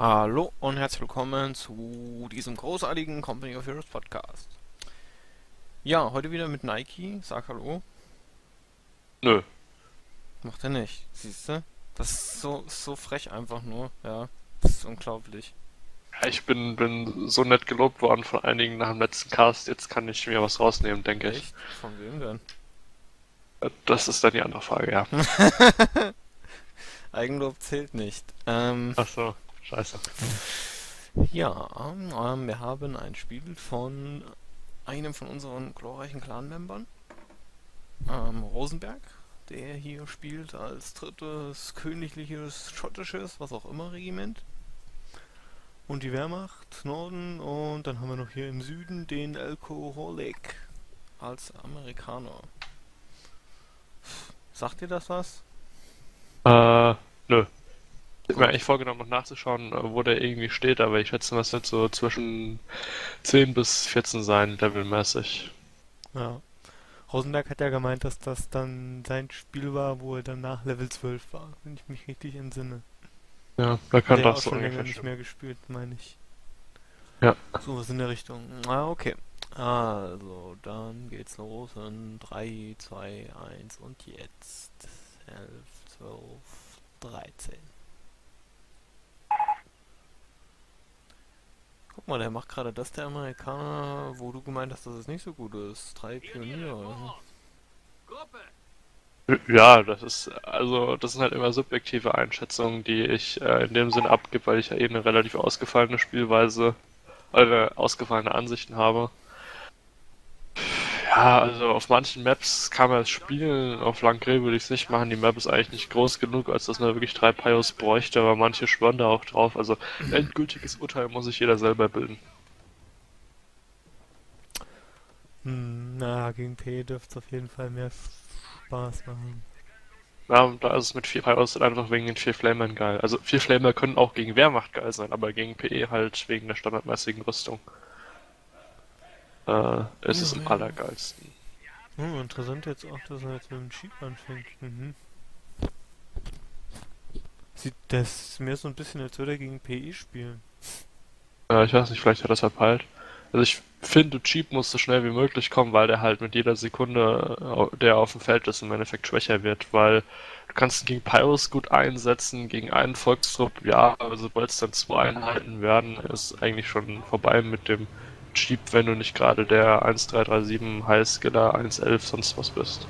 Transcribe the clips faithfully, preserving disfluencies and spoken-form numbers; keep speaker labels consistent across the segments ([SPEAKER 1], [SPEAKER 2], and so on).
[SPEAKER 1] Hallo und herzlich willkommen zu diesem großartigen Company of Heroes Podcast. Ja, heute wieder mit Nike. Sag Hallo.
[SPEAKER 2] Nö.
[SPEAKER 1] Macht er nicht. Siehst du? Das ist so, so frech einfach nur. Ja, das ist unglaublich.
[SPEAKER 2] Ja, ich bin, bin so nett gelobt worden von einigen nach dem letzten Cast. Jetzt kann ich mir was rausnehmen, denke ich.
[SPEAKER 1] Echt? Von wem denn?
[SPEAKER 2] Äh, Das ist dann die andere Frage, ja.
[SPEAKER 1] Eigenlob zählt nicht. Ähm,
[SPEAKER 2] Ach so, scheiße.
[SPEAKER 1] ja, ähm, wir haben ein Spiel von einem von unseren glorreichen Clan-Membern, ähm, Rosenberg, der hier spielt als drittes königliches schottisches, was auch immer, Regiment. Und die Wehrmacht, Norden, und dann haben wir noch hier im Süden den Alkoholik als Amerikaner. Sagt dir das was?
[SPEAKER 2] Äh, nö. Ich hab mir
[SPEAKER 1] Gut.
[SPEAKER 2] eigentlich vorgenommen, noch nachzuschauen, äh, wo der irgendwie steht, aber ich schätze, das wird so zwischen zehn bis vierzehn sein, levelmäßig.
[SPEAKER 1] Ja. Rosenberg hat ja gemeint, dass das dann sein Spiel war, wo er dann nach Level zwölf war, wenn ich mich richtig entsinne.
[SPEAKER 2] Ja, da
[SPEAKER 1] Hat
[SPEAKER 2] kann
[SPEAKER 1] er ja
[SPEAKER 2] doch
[SPEAKER 1] auch
[SPEAKER 2] so
[SPEAKER 1] schon länger
[SPEAKER 2] ungefähr
[SPEAKER 1] nicht
[SPEAKER 2] stimmen.
[SPEAKER 1] mehr gespielt, meine ich.
[SPEAKER 2] Ja.
[SPEAKER 1] Sowas in der Richtung. Ah, okay. Also, dann geht's los in drei, zwei, eins und jetzt. elf, zwölf, dreizehn. Guck mal, der macht gerade das, der Amerikaner, wo du gemeint hast, dass es nicht so gut ist. Drei Pioniere.
[SPEAKER 2] Ja, das ist, also, das sind halt immer subjektive Einschätzungen, die ich äh, in dem Sinn abgebe, weil ich ja eh eine relativ ausgefallene Spielweise, äh, ausgefallene Ansichten habe. Ja, also auf manchen Maps kann man es spielen, auf Langray würde ich es nicht machen. Die Map ist eigentlich nicht groß genug, als dass man wirklich drei Pios bräuchte, aber manche schwören da auch drauf. Also ein endgültiges Urteil muss sich jeder selber bilden.
[SPEAKER 1] Hm, na, gegen P dürfte es auf jeden Fall mehr Spaß machen.
[SPEAKER 2] Ja, da ist es mit vier Pios halt einfach wegen den vier Flamern geil. Also vier Flamer können auch gegen Wehrmacht geil sein, aber gegen P E halt wegen der standardmäßigen Rüstung. Äh, ist es
[SPEAKER 1] Ja,
[SPEAKER 2] am
[SPEAKER 1] ja.
[SPEAKER 2] allergeilsten.
[SPEAKER 1] Hm, interessant jetzt auch, dass er jetzt mit dem Jeep anfängt. Mhm. Sieht das mehr so ein bisschen, als würde er gegen P E spielen.
[SPEAKER 2] Äh, ich weiß nicht, vielleicht hat er es verpeilt. Also ich finde, Cheap muss so schnell wie möglich kommen, weil der halt mit jeder Sekunde, äh, der auf dem Feld ist, im Endeffekt schwächer wird, weil du kannst ihn gegen Pyros gut einsetzen, gegen einen Volkstrupp, ja, aber sobald es dann zwei Einheiten werden, ist eigentlich schon vorbei mit dem Cheap, wenn du nicht gerade der eins drei drei sieben Highskiller eins elf sonst was bist.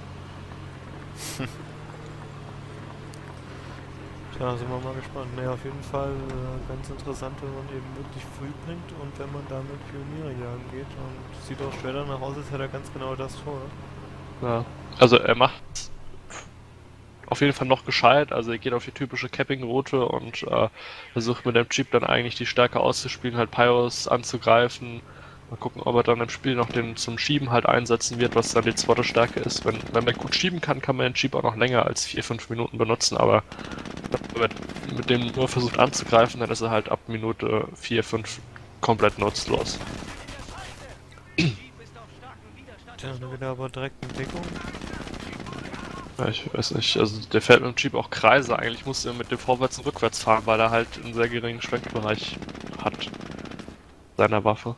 [SPEAKER 1] Tja, sind wir mal gespannt. Naja, auf jeden Fall äh, ganz interessant, wenn man eben wirklich früh bringt und wenn man damit Pioniere jagen geht. Und sieht auch schwer danach aus, als hätte er ganz genau das vor.
[SPEAKER 2] Ja. Also er macht auf jeden Fall noch gescheit. Also er geht auf die typische Capping-Route und äh, versucht mit dem Jeep dann eigentlich die Stärke auszuspielen, halt Pyros anzugreifen. Mal gucken, ob er dann im Spiel noch den zum Schieben halt einsetzen wird, was dann die zweite Stärke ist. Wenn, wenn man gut schieben kann, kann man den Jeep auch noch länger als vier fünf Minuten benutzen, aber wenn man mit dem nur versucht anzugreifen, dann ist er halt ab Minute vier fünf komplett nutzlos.
[SPEAKER 1] Tja, dann wird er aber direkt in Deckung.
[SPEAKER 2] Ja, ich weiß nicht, also der fährt mit dem Jeep auch Kreise. Eigentlich muss er mit dem Vorwärts und Rückwärts fahren, weil er halt einen sehr geringen Schwenkbereich hat seiner Waffe.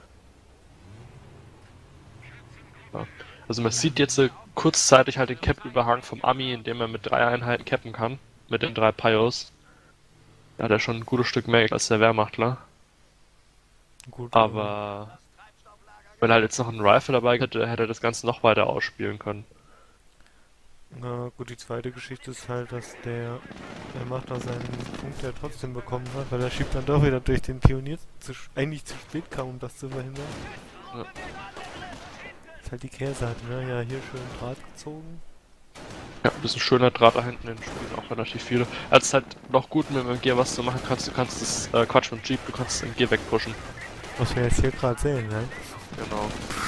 [SPEAKER 2] Ja. Also man sieht jetzt äh, kurzzeitig halt den Cap-Überhang vom Ami, indem er mit drei Einheiten cappen kann. Mit den drei Pios. Da hat er schon ein gutes Stück mehr als der Wehrmachtler.
[SPEAKER 1] Gut, ja.
[SPEAKER 2] Aber wenn er halt jetzt noch einen Rifle dabei hätte, hätte er das Ganze noch weiter ausspielen können.
[SPEAKER 1] Na gut, die zweite Geschichte ist halt, dass der, der macht da seinen Punkt ja trotzdem bekommen hat, weil er schiebt dann doch wieder durch den Pionier zu, eigentlich zu spät kam, um das zu verhindern.
[SPEAKER 2] Ja.
[SPEAKER 1] Ist halt die Kehrseite, ne? Ja, hier schön Draht gezogen.
[SPEAKER 2] Ja, das ist ein schöner Draht da hinten, den spielen auch relativ viele. Es ist halt noch gut, mit dem Gear was zu machen kannst. Du kannst das, äh, Quatsch, mit dem Jeep, du kannst den Gear wegpushen.
[SPEAKER 1] Was wir jetzt hier gerade sehen, ne?
[SPEAKER 2] Genau.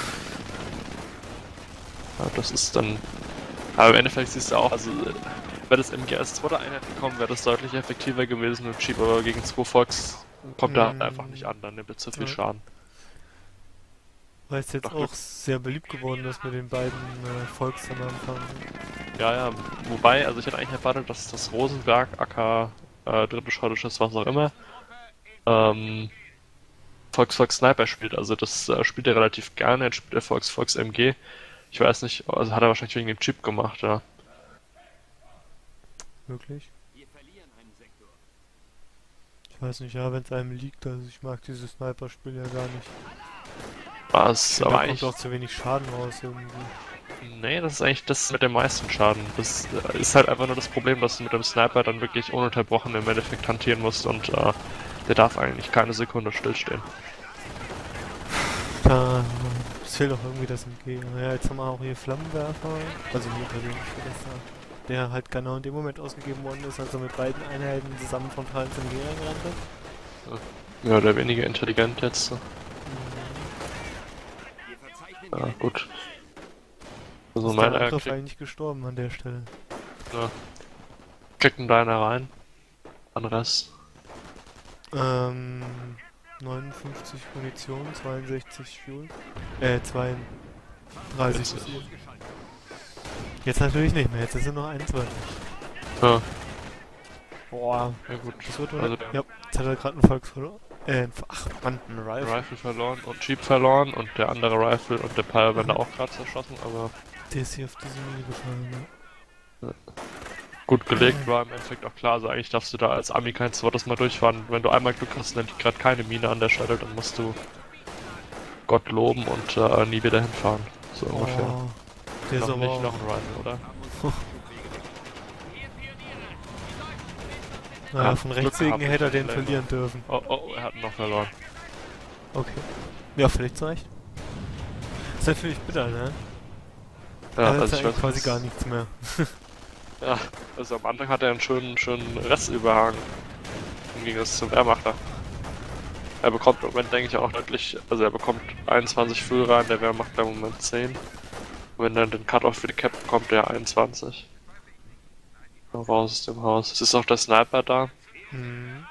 [SPEAKER 2] Ja, das ist dann. Aber im Endeffekt siehst du auch, also, äh, wäre das M G als zweite Einheit gekommen, wäre das deutlich effektiver gewesen mit dem Jeep, aber gegen zwei Volks kommt er halt einfach nicht
[SPEAKER 1] Mm,
[SPEAKER 2] an, dann nimmt er zu viel
[SPEAKER 1] ja.
[SPEAKER 2] Schaden.
[SPEAKER 1] Weil es jetzt
[SPEAKER 2] Doch
[SPEAKER 1] auch
[SPEAKER 2] Glück.
[SPEAKER 1] sehr beliebt geworden ist mit den beiden äh, Volks am Anfang.
[SPEAKER 2] Ja, ja, wobei, also ich hätte eigentlich erwartet, dass das Rosenberg, aka äh, dritte schottisches, was auch immer, ähm, Fox Fox Sniper spielt. Also das äh, spielt er relativ gerne. Jetzt spielt er Fox Fox M G. Ich weiß nicht, also hat er wahrscheinlich wegen dem Chip gemacht, ja.
[SPEAKER 1] Wirklich? Ich weiß nicht, ja, wenn es einem liegt, also ich mag dieses Sniper-Spiel ja gar nicht.
[SPEAKER 2] War
[SPEAKER 1] Ich
[SPEAKER 2] es
[SPEAKER 1] finde,
[SPEAKER 2] aber
[SPEAKER 1] da kommt
[SPEAKER 2] eigentlich.
[SPEAKER 1] auch zu wenig Schaden raus irgendwie.
[SPEAKER 2] Nee, das ist eigentlich das mit dem meisten Schaden. Das äh, ist halt einfach nur das Problem, dass du mit dem Sniper dann wirklich ununterbrochen im Endeffekt hantieren musst und äh, der darf eigentlich keine Sekunde stillstehen.
[SPEAKER 1] Da, es fehlt auch irgendwie das Entgegen. Ja, jetzt haben wir auch hier Flammenwerfer, also mir persönlich für das da. Der halt genau in dem Moment ausgegeben worden ist, als er mit beiden Einheiten zusammen frontal zum G reingerannt ist.
[SPEAKER 2] Ja, der weniger intelligent jetzt.
[SPEAKER 1] Mhm.
[SPEAKER 2] Ja, gut. Also
[SPEAKER 1] Ist der
[SPEAKER 2] meiner
[SPEAKER 1] Angriff
[SPEAKER 2] kriegt,
[SPEAKER 1] eigentlich gestorben an der Stelle?
[SPEAKER 2] ja, kriegt einen deiner rein. An Rest.
[SPEAKER 1] Ähm, neunundfünfzig Munition, zweiundsechzig Fuel. Äh, zweiunddreißig
[SPEAKER 2] Witzig.
[SPEAKER 1] Fuel. Jetzt natürlich nicht mehr, jetzt ist er noch einundzwanzig.
[SPEAKER 2] Ja,
[SPEAKER 1] Boah,
[SPEAKER 2] ja gut.
[SPEAKER 1] das wird
[SPEAKER 2] Also
[SPEAKER 1] oder?
[SPEAKER 2] der
[SPEAKER 1] Ja, jetzt hat er gerade einen Volks verloren. Äh, ach Mann, ein Rifle.
[SPEAKER 2] Rifle verloren und Jeep verloren und der andere Rifle und der Pyro werden da auch gerade zerschossen, aber
[SPEAKER 1] Der ist hier auf diese Mine gefallen, ja.
[SPEAKER 2] gut gelegt war im Endeffekt auch klar. Also eigentlich darfst du da als Ami kein zweites Mal durchfahren. Wenn du einmal Glück hast, dann liegt gerade keine Mine an der Stelle, dann musst du Gott loben und äh, nie wieder hinfahren. So ungefähr.
[SPEAKER 1] Oh, der ist
[SPEAKER 2] Noch
[SPEAKER 1] aber
[SPEAKER 2] nicht,
[SPEAKER 1] auch...
[SPEAKER 2] noch ein Rifle, oder?
[SPEAKER 1] Naja,
[SPEAKER 2] Ja,
[SPEAKER 1] von
[SPEAKER 2] Glück
[SPEAKER 1] Rechtswegen
[SPEAKER 2] gehabt
[SPEAKER 1] hätte er
[SPEAKER 2] mit dem
[SPEAKER 1] den
[SPEAKER 2] Flamer.
[SPEAKER 1] verlieren dürfen.
[SPEAKER 2] Oh, oh, er hat ihn noch verloren.
[SPEAKER 1] Okay. Ja, völlig zu Recht. Ist natürlich bitter, ne?
[SPEAKER 2] Ja,
[SPEAKER 1] Er hat
[SPEAKER 2] also
[SPEAKER 1] ja
[SPEAKER 2] ich weiß
[SPEAKER 1] quasi
[SPEAKER 2] nicht.
[SPEAKER 1] gar nichts mehr.
[SPEAKER 2] Ja, also am Anfang hat er einen schönen, schönen Restüberhang im Gegensatz zum Wehrmacher. Er bekommt im Moment, denke ich, auch deutlich, also er bekommt einundzwanzig Füll rein, der Wehrmacher im Moment zehn. Und wenn er den Cut-Off für die Cap bekommt, der einundzwanzig. Raus aus dem Haus. Es ist auch der Sniper da.
[SPEAKER 1] Hm.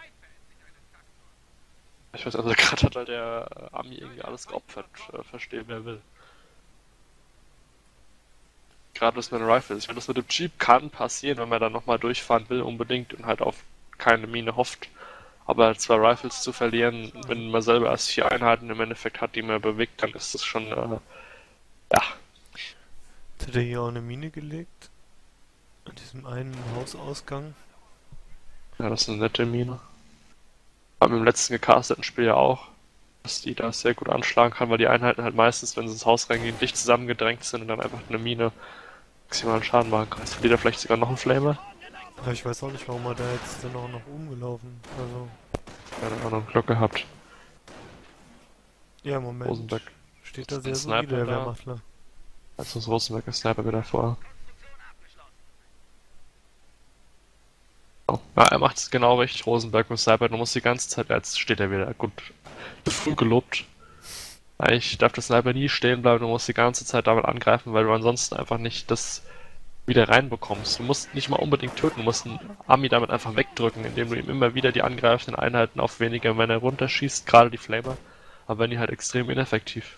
[SPEAKER 2] Ich weiß, also gerade hat halt der äh, Ami irgendwie alles geopfert, äh, verstehen wer will. Gerade das mit dem Rifle. Ich meine, das mit dem Jeep kann passieren, wenn man dann nochmal durchfahren will, unbedingt und halt auf keine Mine hofft. Aber zwei Rifles zu verlieren, wenn man selber erst vier Einheiten im Endeffekt hat, die man bewegt, dann ist das schon, äh, ja.
[SPEAKER 1] Jetzt hat er hier auch eine Mine gelegt. An diesem einen Hausausgang.
[SPEAKER 2] Ja, das ist eine nette Mine. Haben im letzten gecasteten Spiel ja auch, dass die da sehr gut anschlagen kann, weil die Einheiten halt meistens, wenn sie ins Haus reingehen, dicht zusammengedrängt sind und dann einfach eine Mine maximalen Schaden machen kann. Jetzt verliert er vielleicht sogar noch einen Flamer.
[SPEAKER 1] Aber ich weiß auch nicht, warum er da jetzt dann auch nach oben gelaufen. Also,
[SPEAKER 2] Keine Ahnung, Glück gehabt.
[SPEAKER 1] ja, im Moment
[SPEAKER 2] Rosenberg.
[SPEAKER 1] steht da
[SPEAKER 2] Ist
[SPEAKER 1] sehr
[SPEAKER 2] ein
[SPEAKER 1] solide,
[SPEAKER 2] Sniper
[SPEAKER 1] der
[SPEAKER 2] da?
[SPEAKER 1] Wehrmachtler.
[SPEAKER 2] Also ist Rosenberg der Sniper wieder vor. Oh. Ja, er macht es genau richtig, Rosenberg mit Sniper. Du musst die ganze Zeit, jetzt steht er wieder. Gut, früh gelobt. Eigentlich darf der Sniper nie stehen bleiben, du musst die ganze Zeit damit angreifen, weil du ansonsten einfach nicht das wieder reinbekommst. Du musst nicht mal unbedingt töten, du musst einen Ami damit einfach wegdrücken, indem du ihm immer wieder die angreifenden Einheiten auf weniger Männer runterschießt, gerade die Flamer. Aber wenn die halt extrem ineffektiv.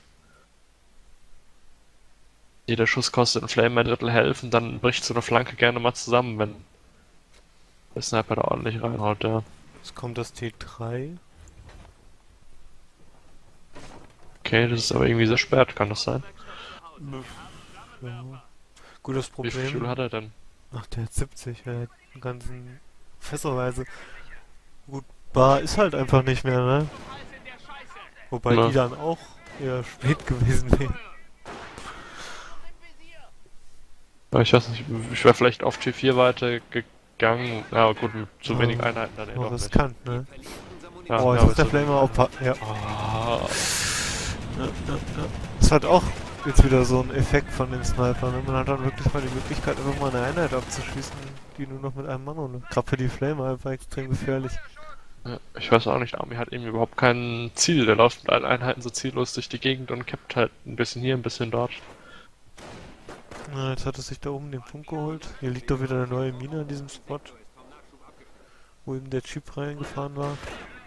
[SPEAKER 2] Jeder Schuss kostet einen Flamer ein Drittel Health und dann bricht so eine Flanke gerne mal zusammen, wenn der Sniper da ordentlich reinhaut, ja.
[SPEAKER 1] Jetzt kommt das T drei.
[SPEAKER 2] Okay, das ist aber irgendwie sehr spät, kann das sein?
[SPEAKER 1] Ja. Gut, das
[SPEAKER 2] Wie viel Fuel
[SPEAKER 1] Problem...
[SPEAKER 2] hat er denn?
[SPEAKER 1] Ach, der hat siebzig, der hat einen ganzen Fässerweise. Gut, Bar ist halt einfach nicht mehr, ne? Wobei
[SPEAKER 2] Ja.
[SPEAKER 1] die dann auch eher spät gewesen wären.
[SPEAKER 2] Ja, ich weiß nicht, ich wäre vielleicht auf T vier weitergegangen. Ja, aber gut, mit zu wenig Einheiten dann eh
[SPEAKER 1] Oh,
[SPEAKER 2] doch nicht.
[SPEAKER 1] riskant, ne?
[SPEAKER 2] Ja,
[SPEAKER 1] Oh,
[SPEAKER 2] ja,
[SPEAKER 1] jetzt ist der
[SPEAKER 2] so-
[SPEAKER 1] Flamer auf... Pa- Ja.
[SPEAKER 2] Ah,
[SPEAKER 1] Ja, ja, ja. Das hat auch jetzt wieder so einen Effekt von den Snipern. Ne? Man hat dann wirklich mal die Möglichkeit, einfach mal eine Einheit abzuschießen, die nur noch mit einem Mann und gerade für die Flamer einfach extrem gefährlich.
[SPEAKER 2] ja, ich weiß auch nicht, Army hat eben überhaupt kein Ziel. Der läuft mit allen Einheiten so ziellos durch die Gegend und cappt halt ein bisschen hier, ein bisschen dort.
[SPEAKER 1] Na, jetzt hat er sich da oben den Punkt geholt. Hier liegt doch wieder eine neue Mine an diesem Spot, wo eben der Jeep reingefahren war.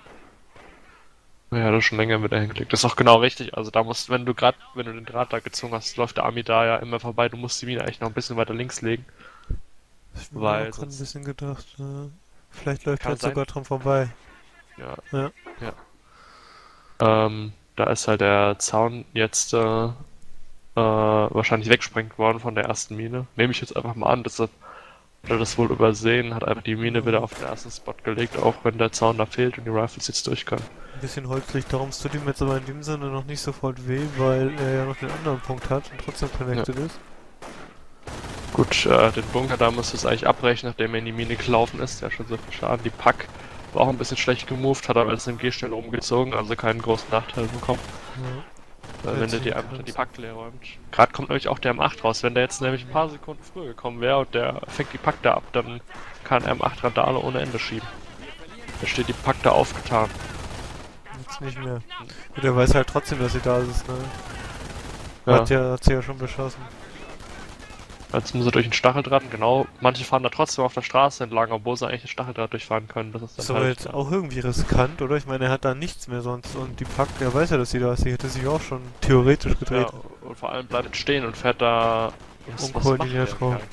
[SPEAKER 2] Ja, das ist schon länger wieder hingelegt. Das ist auch genau richtig. Also da musst, wenn du gerade, wenn du den Draht da gezogen hast, läuft der Army da ja immer vorbei. Du musst die Mine eigentlich noch ein bisschen weiter links legen.
[SPEAKER 1] Ich hab mir
[SPEAKER 2] Weil
[SPEAKER 1] auch gerade ein
[SPEAKER 2] sonst
[SPEAKER 1] bisschen gedacht, äh, vielleicht läuft
[SPEAKER 2] kann
[SPEAKER 1] er jetzt
[SPEAKER 2] sein-
[SPEAKER 1] sogar dran vorbei.
[SPEAKER 2] Ja.
[SPEAKER 1] Ja.
[SPEAKER 2] Ja. Ähm, da ist halt der Zaun jetzt äh, äh, wahrscheinlich weggesprengt worden von der ersten Mine. Nehme ich jetzt einfach mal an, deshalb hat er das wohl übersehen, hat einfach die Mine wieder
[SPEAKER 1] Ja.
[SPEAKER 2] auf den ersten Spot gelegt, auch wenn der Zaun da fehlt und die Rifles jetzt durch können.
[SPEAKER 1] Ein bisschen holzlich, darum tut ihm jetzt aber in dem Sinne noch nicht sofort weh, weil er ja noch den anderen Punkt hat und trotzdem connected
[SPEAKER 2] Ja.
[SPEAKER 1] ist.
[SPEAKER 2] Gut, äh, den Bunker da müsste es eigentlich abbrechen, nachdem er in die Mine gelaufen ist. Der hat schon so viel Schaden. Die Pack war auch ein bisschen schlecht gemoved, hat aber als M G schnell umgezogen, also keinen großen Nachteil bekommen.
[SPEAKER 1] Ja.
[SPEAKER 2] Weil wenn der die einfach die Pack leer räumt. Gerade kommt nämlich auch der M acht raus. Wenn der jetzt nämlich ein paar Sekunden früher gekommen wäre und der fängt die Pack da ab, dann kann M acht Randale ohne Ende schieben. Da steht die Pack da aufgetan.
[SPEAKER 1] Jetzt nicht mehr. Und er weiß halt trotzdem, dass sie da ist, ne?
[SPEAKER 2] Ja.
[SPEAKER 1] Hat, ja, hat sie ja schon beschossen.
[SPEAKER 2] Jetzt muss er durch den Stacheldraht, genau. Manche fahren da trotzdem auf der Straße entlang, obwohl sie eigentlich den Stacheldraht durchfahren können. Das ist dann
[SPEAKER 1] Ist aber
[SPEAKER 2] halt,
[SPEAKER 1] jetzt auch irgendwie riskant, oder? Ich meine, er hat da nichts mehr sonst und die Pack, er weiß ja, dass sie da ist. Die hätte sich auch schon theoretisch gedreht.
[SPEAKER 2] ja, und vor allem bleibt stehen und fährt da was- was
[SPEAKER 1] Unkoordiniert
[SPEAKER 2] macht der
[SPEAKER 1] drauf.
[SPEAKER 2] Kerl?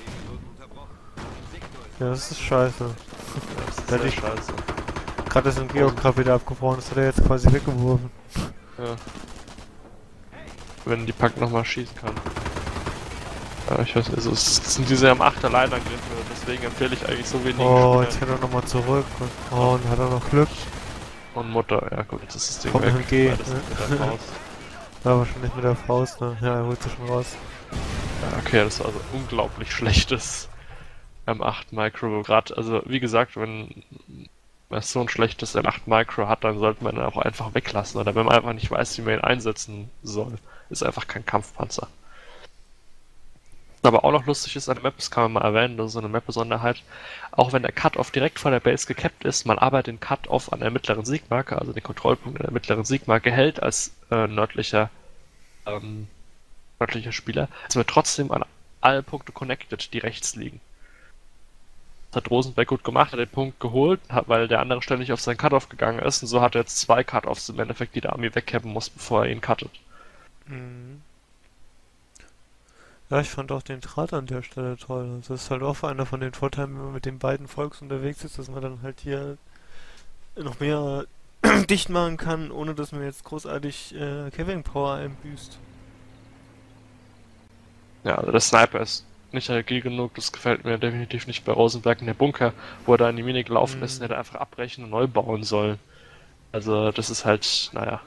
[SPEAKER 1] Ja, das ist scheiße.
[SPEAKER 2] Das ist
[SPEAKER 1] Ja,
[SPEAKER 2] sehr
[SPEAKER 1] die-
[SPEAKER 2] scheiße.
[SPEAKER 1] Gerade ist ein Geocraft wieder abgebrochen, das hat er jetzt quasi weggeworfen.
[SPEAKER 2] Ja. Wenn die Pack nochmal schießen kann. Ja, ich weiß, also es sind diese M acht Alleinangriffe, deswegen empfehle ich eigentlich so wenig.
[SPEAKER 1] Oh, jetzt fährt er nochmal zurück. Und, oh, und hat er noch Glück.
[SPEAKER 2] Und Mutter, ja gut, jetzt ist das Ding
[SPEAKER 1] Kommt
[SPEAKER 2] weg.
[SPEAKER 1] M G,
[SPEAKER 2] Beides
[SPEAKER 1] ne?
[SPEAKER 2] mit der Faust.
[SPEAKER 1] Ja, wahrscheinlich mit der Faust, ne? Ja, er holt sie schon raus.
[SPEAKER 2] Ja, okay, das war also unglaublich schlechtes M acht Micro. Gerade, also wie gesagt, wenn man so ein schlechtes M acht Micro hat, dann sollte man ihn auch einfach weglassen. Oder wenn man einfach nicht weiß, wie man ihn einsetzen soll. Ist einfach kein Kampfpanzer. Aber auch noch lustig ist an der Map, das kann man mal erwähnen, das ist so eine Map-Besonderheit. Auch wenn der Cut-Off direkt vor der Base gekappt ist, man aber den Cut-Off an der mittleren Siegmarke, also den Kontrollpunkt an der mittleren Siegmarke hält als äh, nördlicher, ähm, nördlicher Spieler, ist man trotzdem an alle Punkte connected, die rechts liegen. Das hat Rosenberg gut gemacht, hat den Punkt geholt, hat, weil der andere ständig auf seinen Cut-Off gegangen ist und so hat er jetzt zwei Cut-Offs im Endeffekt, die der Army wegcappen muss, bevor er ihn cuttet.
[SPEAKER 1] Mhm. Ja, ich fand auch den Draht an der Stelle toll. Also das ist halt auch einer von den Vorteilen, wenn man mit den beiden Volks unterwegs ist, dass man dann halt hier noch mehr dicht machen kann, ohne dass man jetzt großartig äh, Carrying Power einbüßt.
[SPEAKER 2] Ja, also der Sniper ist nicht agil genug, das gefällt mir definitiv nicht bei Rosenberg. In der Bunker, wo er da in die Mine gelaufen ist,
[SPEAKER 1] Mhm.
[SPEAKER 2] hätte er einfach abbrechen und neu bauen sollen. Also das ist halt, naja.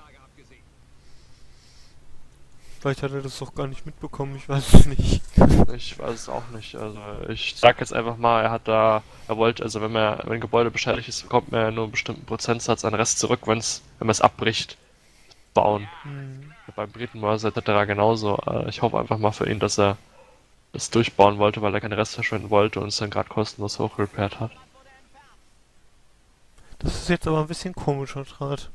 [SPEAKER 1] Vielleicht hat er das doch gar nicht mitbekommen, ich weiß es nicht.
[SPEAKER 2] Ich weiß es auch nicht. Also ich sag jetzt einfach mal, er hat da, er wollte, also wenn man, wenn ein Gebäude beschädigt ist, bekommt man ja nur einen bestimmten Prozentsatz an Rest zurück, wenn's, wenn man es abbricht, bauen.
[SPEAKER 1] Mhm.
[SPEAKER 2] Beim Britenmörser et cetera genauso. Äh, Ich hoffe einfach mal für ihn, dass er das durchbauen wollte, weil er keine Rest verschwenden wollte und es dann gerade kostenlos hochrepairt hat.
[SPEAKER 1] Das ist jetzt aber ein bisschen komischer Draht.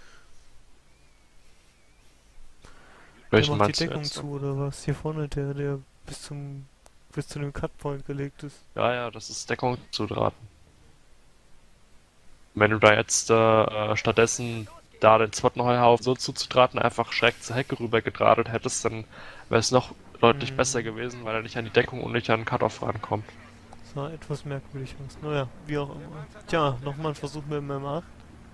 [SPEAKER 1] Der
[SPEAKER 2] Welchen
[SPEAKER 1] macht die
[SPEAKER 2] meinst du
[SPEAKER 1] Deckung
[SPEAKER 2] jetzt?
[SPEAKER 1] zu oder was? Hier vorne, der, der bis zum bis zu dem Cutpoint gelegt ist.
[SPEAKER 2] Ja, ja, das ist Deckung zu Drahten. Wenn du da jetzt äh, stattdessen da den zweiten Heuhaufen so zuzudrahten, einfach schräg zur Hecke rüber gedrahtet hättest, dann wäre es noch deutlich
[SPEAKER 1] Mhm.
[SPEAKER 2] besser gewesen, weil er nicht an die Deckung und nicht an den Cut-Off rankommt.
[SPEAKER 1] Sah etwas merkwürdig aus. Naja, wie auch immer. Tja, nochmal ein Versuch mit dem M acht.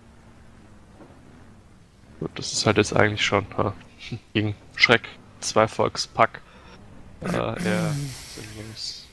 [SPEAKER 2] Gut, das ist halt jetzt eigentlich schon ha, gegen Schreck, zwei Volkspack. Äh, eher sinnlos.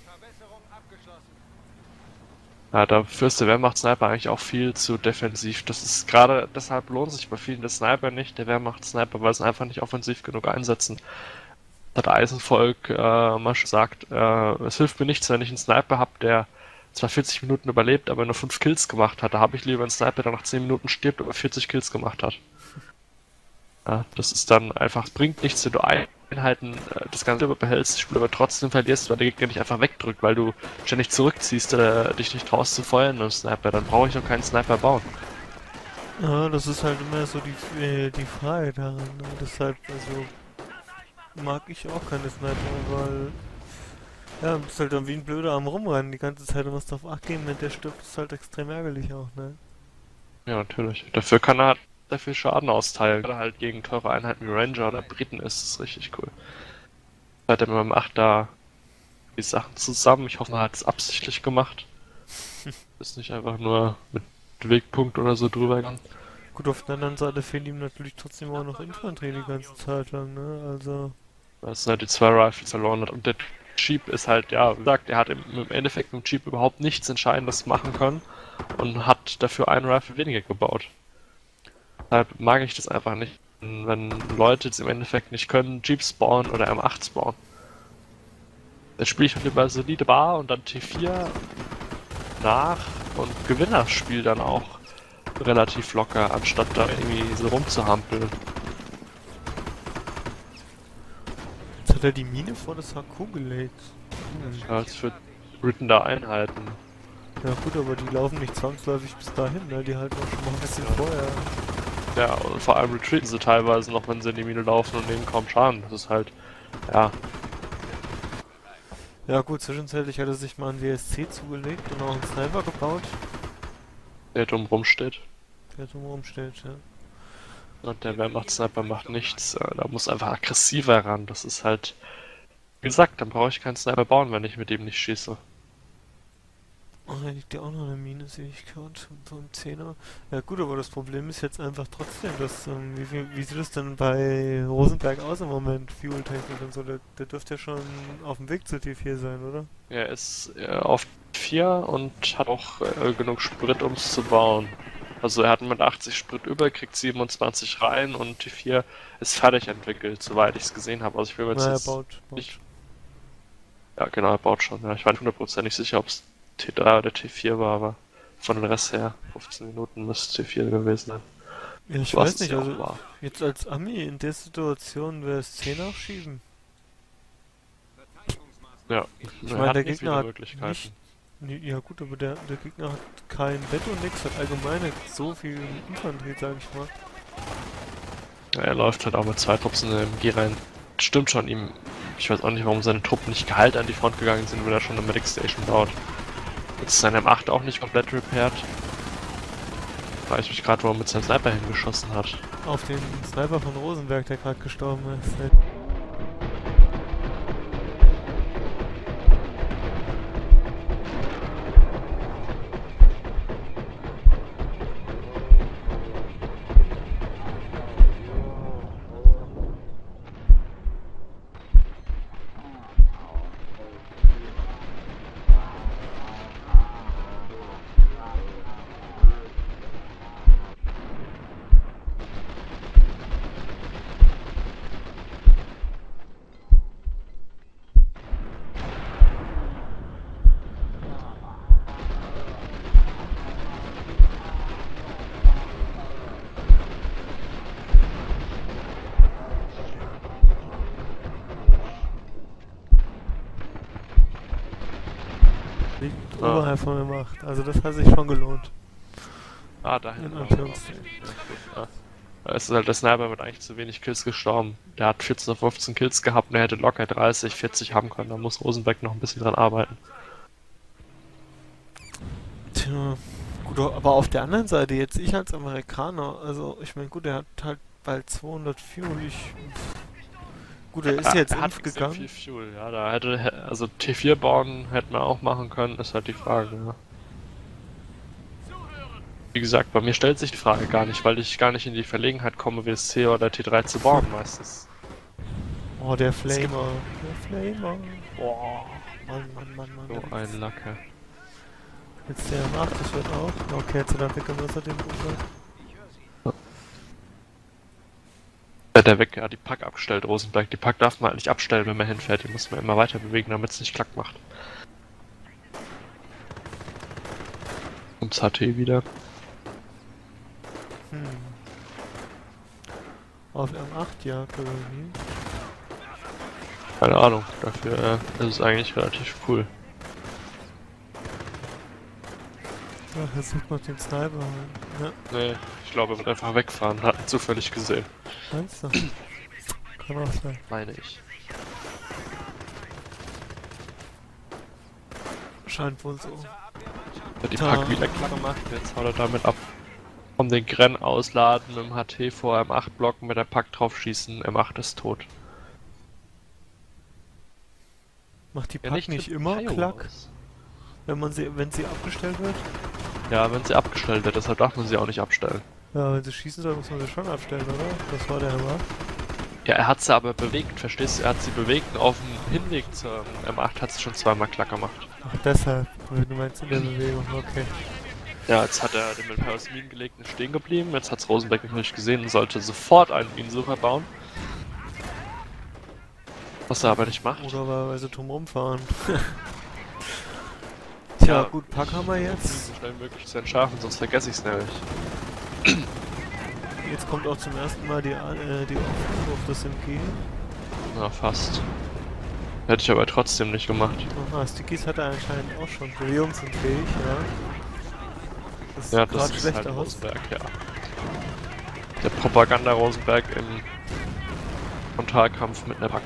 [SPEAKER 2] Ja, da führst der Wehrmacht-Sniper eigentlich auch viel zu defensiv. Das ist gerade deshalb lohnt sich bei vielen der Sniper nicht, der Wehrmacht-Sniper, weil sie einfach nicht offensiv genug einsetzen. Das hat Eisenvolk äh, mal schon gesagt, äh, es hilft mir nichts, wenn ich einen Sniper habe, der zwar vierzig Minuten überlebt, aber nur fünf Kills gemacht hat. Da habe ich lieber einen Sniper, der nach zehn Minuten stirbt, aber vierzig Kills gemacht hat. Ja, das ist dann einfach, es bringt nichts, wenn du Einheiten äh, das Ganze behältst, das Spiel aber trotzdem verlierst, weil der Gegner dich einfach wegdrückt, weil du ständig zurückziehst oder dich nicht traust zu feuern mit dem Sniper. Dann brauche ich doch keinen Sniper bauen.
[SPEAKER 1] Ja, das ist halt immer so die, äh, die Frage daran. Ne? Deshalb, also, mag ich auch keine Sniper, weil, ja, du bist halt dann wie ein Blöder am Rumrennen die ganze Zeit und musst darauf acht geben, wenn der stirbt, ist halt extrem ärgerlich auch, ne?
[SPEAKER 2] Ja, natürlich. Dafür kann er halt sehr viel Schaden austeilen. Gerade halt gegen teure Einheiten wie Ranger oder Briten ist es richtig cool. Hat er mit dem acht da die Sachen zusammen. Ich hoffe, man hat es absichtlich gemacht. Ist nicht einfach nur mit Wegpunkt oder so drüber gegangen.
[SPEAKER 1] Gut, auf der anderen Seite fehlt ihm natürlich trotzdem auch noch Infanterie die ganze Zeit lang, ne? Also.
[SPEAKER 2] Dass er die zwei Rifles verloren hat. Und der Jeep ist halt, ja, wie gesagt, er hat im, im Endeffekt mit dem Jeep überhaupt nichts Entscheidendes machen können und hat dafür einen Rifle weniger gebaut. Deshalb mag ich das einfach nicht, wenn Leute jetzt im Endeffekt nicht können, Jeep spawnen oder M acht spawnen. Dann spiele ich halt lieber solide Bar und dann T vier nach und gewinne das Spiel dann auch relativ locker, anstatt da irgendwie so rumzuhampeln.
[SPEAKER 1] Jetzt hat er die Mine vor das H Q gelegt. Hm.
[SPEAKER 2] Ja, das für Rittender Einheiten.
[SPEAKER 1] Ja gut, aber die laufen nicht zwangsläufig bis dahin, ne? Die halten auch schon mal ein bisschen vorher.
[SPEAKER 2] Ja, und vor allem retreaten sie teilweise noch, wenn sie in die Mine laufen und nehmen kaum Schaden. Das ist halt, ja.
[SPEAKER 1] Ja gut, zwischenzeitlich hat er sich mal einen W S C zugelegt und auch einen Sniper gebaut,
[SPEAKER 2] Der dumm rumsteht.
[SPEAKER 1] der drumherum steht, ja.
[SPEAKER 2] Und der Wehrmacht-Sniper macht nichts. Äh, Da muss einfach aggressiver ran. Das ist halt, wie gesagt, dann brauche ich keinen Sniper bauen, wenn ich mit dem nicht schieße.
[SPEAKER 1] Oh, da liegt ja auch noch eine Mine, sehe ich gerade. So im Zehner. Ja gut, aber das Problem ist jetzt einfach trotzdem, dass, ähm, wie, viel, wie sieht es denn bei Rosenberg aus im Moment, Fuel-Technik und so? Der, der dürfte ja schon auf dem Weg zu T vier sein, oder?
[SPEAKER 2] Er ist äh, auf vier und hat auch äh, genug Sprit, um es zu bauen. Also er hat mit achtzig Sprit über, kriegt siebenundzwanzig rein und T vier ist fertig entwickelt, soweit ich es gesehen habe. Also ich will mir jetzt,
[SPEAKER 1] Na, er
[SPEAKER 2] jetzt
[SPEAKER 1] baut, baut.
[SPEAKER 2] nicht... Ja genau, er baut schon. Ja, ich war nicht hundertprozentig sicher, ob es T drei oder T vier war, aber von den Rest her, fünfzehn Minuten müsste T vier gewesen sein.
[SPEAKER 1] Ja, ich
[SPEAKER 2] Was
[SPEAKER 1] weiß
[SPEAKER 2] es
[SPEAKER 1] nicht,
[SPEAKER 2] ja auch
[SPEAKER 1] also
[SPEAKER 2] war.
[SPEAKER 1] jetzt als Ami in der Situation wäre es C nachschieben.
[SPEAKER 2] Ja,
[SPEAKER 1] Ich
[SPEAKER 2] er
[SPEAKER 1] meine,
[SPEAKER 2] hat
[SPEAKER 1] der
[SPEAKER 2] nicht
[SPEAKER 1] Gegner
[SPEAKER 2] viele
[SPEAKER 1] hat
[SPEAKER 2] Möglichkeiten.
[SPEAKER 1] nicht... Nee, ja gut, aber der, der Gegner hat kein Bett und nix, hat allgemein nicht so viel Infanterie, sag ich mal.
[SPEAKER 2] Ja, er läuft halt auch mit zwei Trupps in den M G rein. Stimmt schon, ihm. Ich weiß auch nicht, warum seine Truppen nicht geheilt an die Front gegangen sind, wenn er schon eine Medic Station baut. Jetzt ist sein M acht auch nicht komplett repaired. Frage ich mich gerade, warum er mit seinem Sniper hingeschossen hat.
[SPEAKER 1] Auf den Sniper von Rosenberg, der gerade gestorben ist. Liegt
[SPEAKER 2] Ah.
[SPEAKER 1] oberhalb von der Macht. Also das hat sich schon gelohnt.
[SPEAKER 2] Ah, dahin.
[SPEAKER 1] In
[SPEAKER 2] Ja,
[SPEAKER 1] Anführungszeichen.
[SPEAKER 2] ja. Es ist halt der Sniper mit eigentlich zu wenig Kills gestorben. Der hat vierzehn oder fünfzehn Kills gehabt und er hätte locker dreißig, vierzig haben können. Da muss Rosenberg noch ein bisschen dran arbeiten.
[SPEAKER 1] Tja, gut, aber auf der anderen Seite, jetzt ich als Amerikaner, also ich meine, gut, er hat halt bald zweihundert Fuel, ich... Gut, er ist jetzt
[SPEAKER 2] er hat
[SPEAKER 1] Inf
[SPEAKER 2] extrem
[SPEAKER 1] gegangen.
[SPEAKER 2] viel Fuel, ja. Da hätte, also T vier bauen hätten wir auch machen können, ist halt die Frage, ja. Wie gesagt, bei mir stellt sich die Frage gar nicht, weil ich gar nicht in die Verlegenheit komme, W S C oder T drei zu bauen meistens.
[SPEAKER 1] Oh, der
[SPEAKER 2] gibt-
[SPEAKER 1] Flamer. Der Flamer.
[SPEAKER 2] Boah,
[SPEAKER 1] Mann, Mann, Mann, Mann.
[SPEAKER 2] so ein Lacke.
[SPEAKER 1] Jetzt der M acht, das wird auch. Okay, jetzt hat er weggemessert den Bunker.
[SPEAKER 2] Äh, Der Weg hat die Pack abgestellt, Rosenberg. Die Pack darf man halt nicht abstellen, wenn man hinfährt. Die muss man immer weiter bewegen, damit es nicht klack macht. Und H T wieder.
[SPEAKER 1] Hm. Auf M acht Jagd oder wie?
[SPEAKER 2] Keine Ahnung, dafür äh, ist es eigentlich relativ cool.
[SPEAKER 1] Ach, er sucht noch den Sniper. Ja,
[SPEAKER 2] Nee, ich glaube, er wird einfach wegfahren. Hat ihn zufällig gesehen.
[SPEAKER 1] meinst du? Kann auch sein.
[SPEAKER 2] Meine ich.
[SPEAKER 1] Scheint wohl so.
[SPEAKER 2] Hat die
[SPEAKER 1] Da.
[SPEAKER 2] Pack wieder klar gemacht, jetzt haut er damit ab. Um den Grenn ausladen, mit dem H T vor M acht blocken, mit der Pack drauf schießen, M acht ist tot.
[SPEAKER 1] Macht die
[SPEAKER 2] Ja,
[SPEAKER 1] Pack nicht
[SPEAKER 2] für
[SPEAKER 1] immer
[SPEAKER 2] Pyro
[SPEAKER 1] Klack,
[SPEAKER 2] aus.
[SPEAKER 1] wenn man sie, wenn sie abgestellt wird?
[SPEAKER 2] Ja, wenn sie abgestellt wird, deshalb darf man sie auch nicht abstellen.
[SPEAKER 1] Ja, wenn sie schießen soll, muss man sie schon abstellen, oder? Das war der Hammer.
[SPEAKER 2] Ja, er hat sie aber bewegt, verstehst du? Er hat sie bewegt und auf dem Hinweg zur M acht hat sie schon zweimal Klack gemacht.
[SPEAKER 1] Ach, deshalb. Du meinst in der Bewegung, okay.
[SPEAKER 2] Ja, jetzt hat er den mit Paris Minen gelegt und ist stehen geblieben. Jetzt hat's Rosenberg noch nicht gesehen und sollte sofort einen Minensucher bauen. Was er aber nicht macht.
[SPEAKER 1] Oder weil sie drum rumfahren. Tja,
[SPEAKER 2] Ja,
[SPEAKER 1] gut, Pack haben wir jetzt.
[SPEAKER 2] So schnell wie möglich zu entschärfen, sonst vergesse ich's nämlich.
[SPEAKER 1] Jetzt kommt auch zum ersten Mal die, äh, die Offensive auf das M G.
[SPEAKER 2] Na, fast. Hätte ich aber trotzdem nicht gemacht.
[SPEAKER 1] Aha, Stickies hat er anscheinend auch schon. Bewegungsunfähig, ja. Das
[SPEAKER 2] Ja,
[SPEAKER 1] sieht
[SPEAKER 2] das
[SPEAKER 1] grad
[SPEAKER 2] ist
[SPEAKER 1] schlecht
[SPEAKER 2] halt
[SPEAKER 1] aus.
[SPEAKER 2] Rosenberg, ja. Der Propaganda-Rosenberg im Frontalkampf mit einer Pack.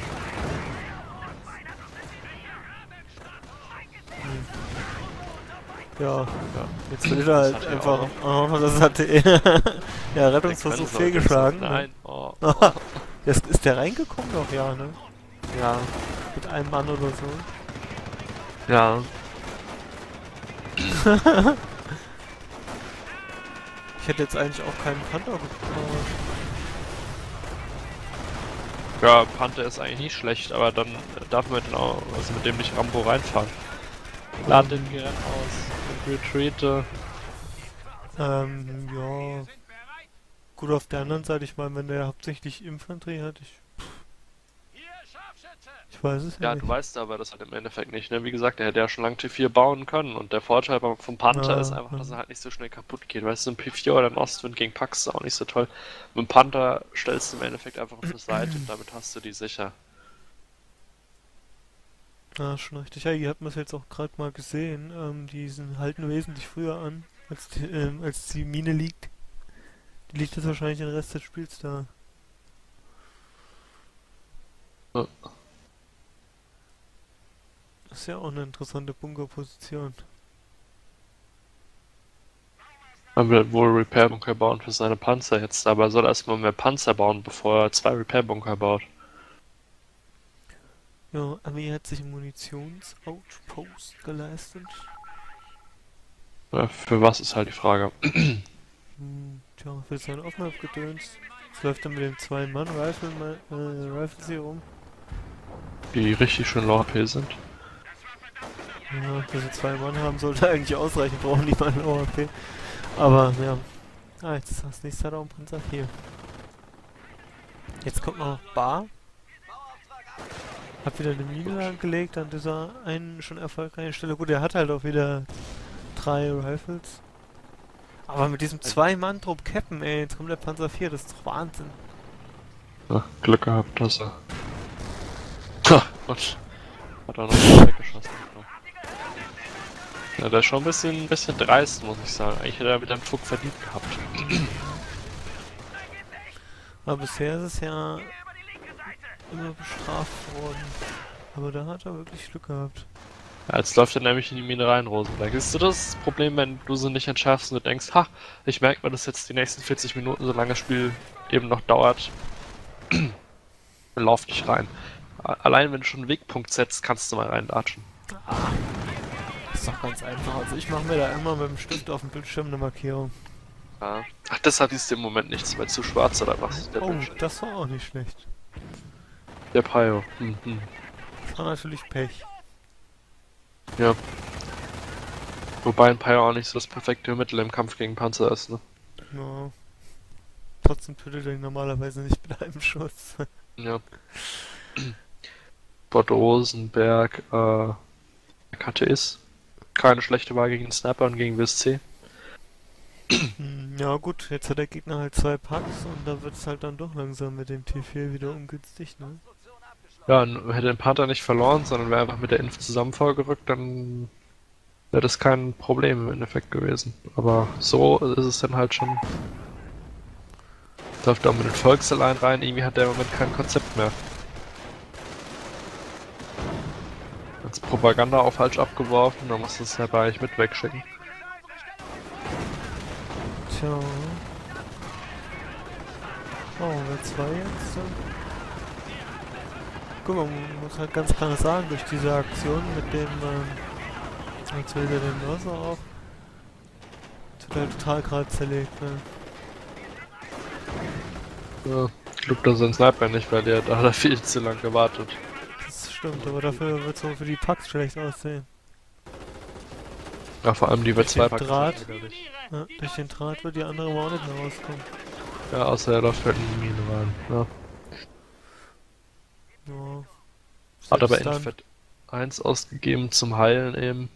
[SPEAKER 1] Ja,
[SPEAKER 2] Ja.
[SPEAKER 1] jetzt will er halt
[SPEAKER 2] hat er
[SPEAKER 1] einfach.
[SPEAKER 2] auch
[SPEAKER 1] Oh, das hatte er. Ja, Rettungsversuch
[SPEAKER 2] Der kann
[SPEAKER 1] fehlgeschlagen.
[SPEAKER 2] so-
[SPEAKER 1] Ne?
[SPEAKER 2] Nein, oh, oh.
[SPEAKER 1] Jetzt ist der reingekommen doch, ja, ne?
[SPEAKER 2] Ja,
[SPEAKER 1] Mit einem Mann oder so.
[SPEAKER 2] ja.
[SPEAKER 1] Ich hätte jetzt eigentlich auch keinen Panther gebraucht.
[SPEAKER 2] Ja, Panther ist eigentlich nicht schlecht, aber dann darf man den auch, also mit dem nicht Rambo reinfahren. Lad den Gern aus und retreate.
[SPEAKER 1] Ähm, ja. Gut, auf der anderen Seite, ich meine, wenn der hauptsächlich Infanterie hat, ich. Ich weiß es ja,
[SPEAKER 2] Ja,
[SPEAKER 1] nicht.
[SPEAKER 2] du weißt aber das halt im Endeffekt nicht, ne? Wie gesagt, er hätte ja schon lang T vier bauen können und der Vorteil beim- vom Panther
[SPEAKER 1] Ja,
[SPEAKER 2] ist einfach,
[SPEAKER 1] ja.
[SPEAKER 2] dass er halt nicht so schnell kaputt geht. Weißt du, ein P vier oder ein Ostwind gegen Pax ist auch nicht so toll. Mit dem Panther stellst du im Endeffekt einfach auf die Seite und damit hast du die sicher.
[SPEAKER 1] Ja, schon richtig. Ja, hier hat man es jetzt auch gerade mal gesehen. Ähm, die sind, halten wesentlich früher an, als die, ähm, als die Mine liegt. Die liegt jetzt wahrscheinlich den Rest des Spiels da.
[SPEAKER 2] Ja.
[SPEAKER 1] Das ist ja auch eine interessante Bunkerposition.
[SPEAKER 2] Man will wohl Repair-Bunker bauen für seine Panzer jetzt, aber er soll erstmal mehr Panzer bauen, bevor er zwei Repair-Bunker baut.
[SPEAKER 1] Ja, Armee hat sich einen Munitions-Outpost geleistet.
[SPEAKER 2] Ja, für was ist halt die Frage.
[SPEAKER 1] Hm, tja, für sein Aufnahmegedöns. Jetzt läuft er mit den zwei Mann Rifle, äh, Rifles hier rum.
[SPEAKER 2] Die richtig schön low H P sind.
[SPEAKER 1] Ja, dass sie zwei Mann haben, sollte eigentlich ausreichen, brauchen die mal ein O H P. Aber, ja. Ah, jetzt ist das nächste hat auch ein Panzer vier. Jetzt kommt noch Bar. Hat wieder eine Mine angelegt an dieser einen schon erfolgreichen Stelle. Gut, er hat halt auch wieder drei Rifles. Aber mit diesem Zwei-Mann-Trupp cappen, ey, jetzt kommt der Panzer vier, das ist doch Wahnsinn.
[SPEAKER 2] Ja, Glück gehabt, dass er. Ha, und hat er noch was weggeschossen. Ja, der ist schon ein bisschen, bisschen dreist, muss ich sagen. Eigentlich hätte er mit dem Fuck verdient gehabt.
[SPEAKER 1] Aber bisher ist es ja immer bestraft worden. Aber da hat er wirklich Glück gehabt.
[SPEAKER 2] Ja, jetzt läuft er nämlich in die Mine rein, Rosenberg. Siehst du das Problem, wenn du sie nicht entschärfst und du denkst, ha, ich merke mir das jetzt die nächsten vierzig Minuten, solange das Spiel eben noch dauert. Lauf nicht rein. Allein wenn du schon einen Wegpunkt setzt, kannst du mal reinlatschen.
[SPEAKER 1] Das ist doch ganz einfach. Also ich mache mir da immer mit dem Stift auf dem Bildschirm eine Markierung.
[SPEAKER 2] Ja. Ach, deshalb ist im Moment nichts, weil zu schwarz oder was? Der
[SPEAKER 1] Oh,
[SPEAKER 2] Bildschirm.
[SPEAKER 1] das war auch nicht schlecht.
[SPEAKER 2] Der Pio. Mhm.
[SPEAKER 1] Das war natürlich Pech.
[SPEAKER 2] Ja. Wobei ein Pio auch nicht so das perfekte Mittel im Kampf gegen Panzer ist, ne?
[SPEAKER 1] Ja. Trotzdem tötet er ihn normalerweise nicht mit einem Schuss.
[SPEAKER 2] Ja. Bot Rosenberg, äh, K T ist. Keine schlechte Wahl gegen den Sniper und gegen W S C.
[SPEAKER 1] Hm, ja gut, jetzt hat der Gegner halt zwei Packs und da wird es halt dann doch langsam mit dem T vier wieder ungünstig, ne?
[SPEAKER 2] Ja, und hätte den Panther nicht verloren, sondern wäre einfach mit der Inf zusammen vorgerückt, dann wäre das kein Problem im Endeffekt gewesen. Aber so ist es dann halt schon. Läuft auch mit den Volksalein rein, irgendwie hat der im Moment kein Konzept mehr. Als Propaganda auch falsch abgeworfen, dann musst du es selber eigentlich mit wegschicken.
[SPEAKER 1] Tja. Oh, wer zwei jetzt? Guck mal, man muss halt ganz klar sagen, durch diese Aktion mit dem, ähm, jetzt will er den Mörser auf. aktuell total gerade zerlegt, ne?
[SPEAKER 2] Ja, ich glaube, dass sein Sniper nicht, weil der da hat er viel zu lang gewartet.
[SPEAKER 1] Das stimmt, aber dafür wird so für die Packs schlecht aussehen.
[SPEAKER 2] Ja, vor allem die
[SPEAKER 1] Durch den
[SPEAKER 2] W zwei Pack
[SPEAKER 1] Draht.
[SPEAKER 2] ist ärgerlich.
[SPEAKER 1] Ja, durch den Draht wird die andere auch nicht mehr rauskommen.
[SPEAKER 2] Ja, außer er läuft halt in die Mine rein. Ja.
[SPEAKER 1] Ja.
[SPEAKER 2] Hat aber
[SPEAKER 1] Selbst dann.
[SPEAKER 2] Infett eins ausgegeben zum Heilen eben.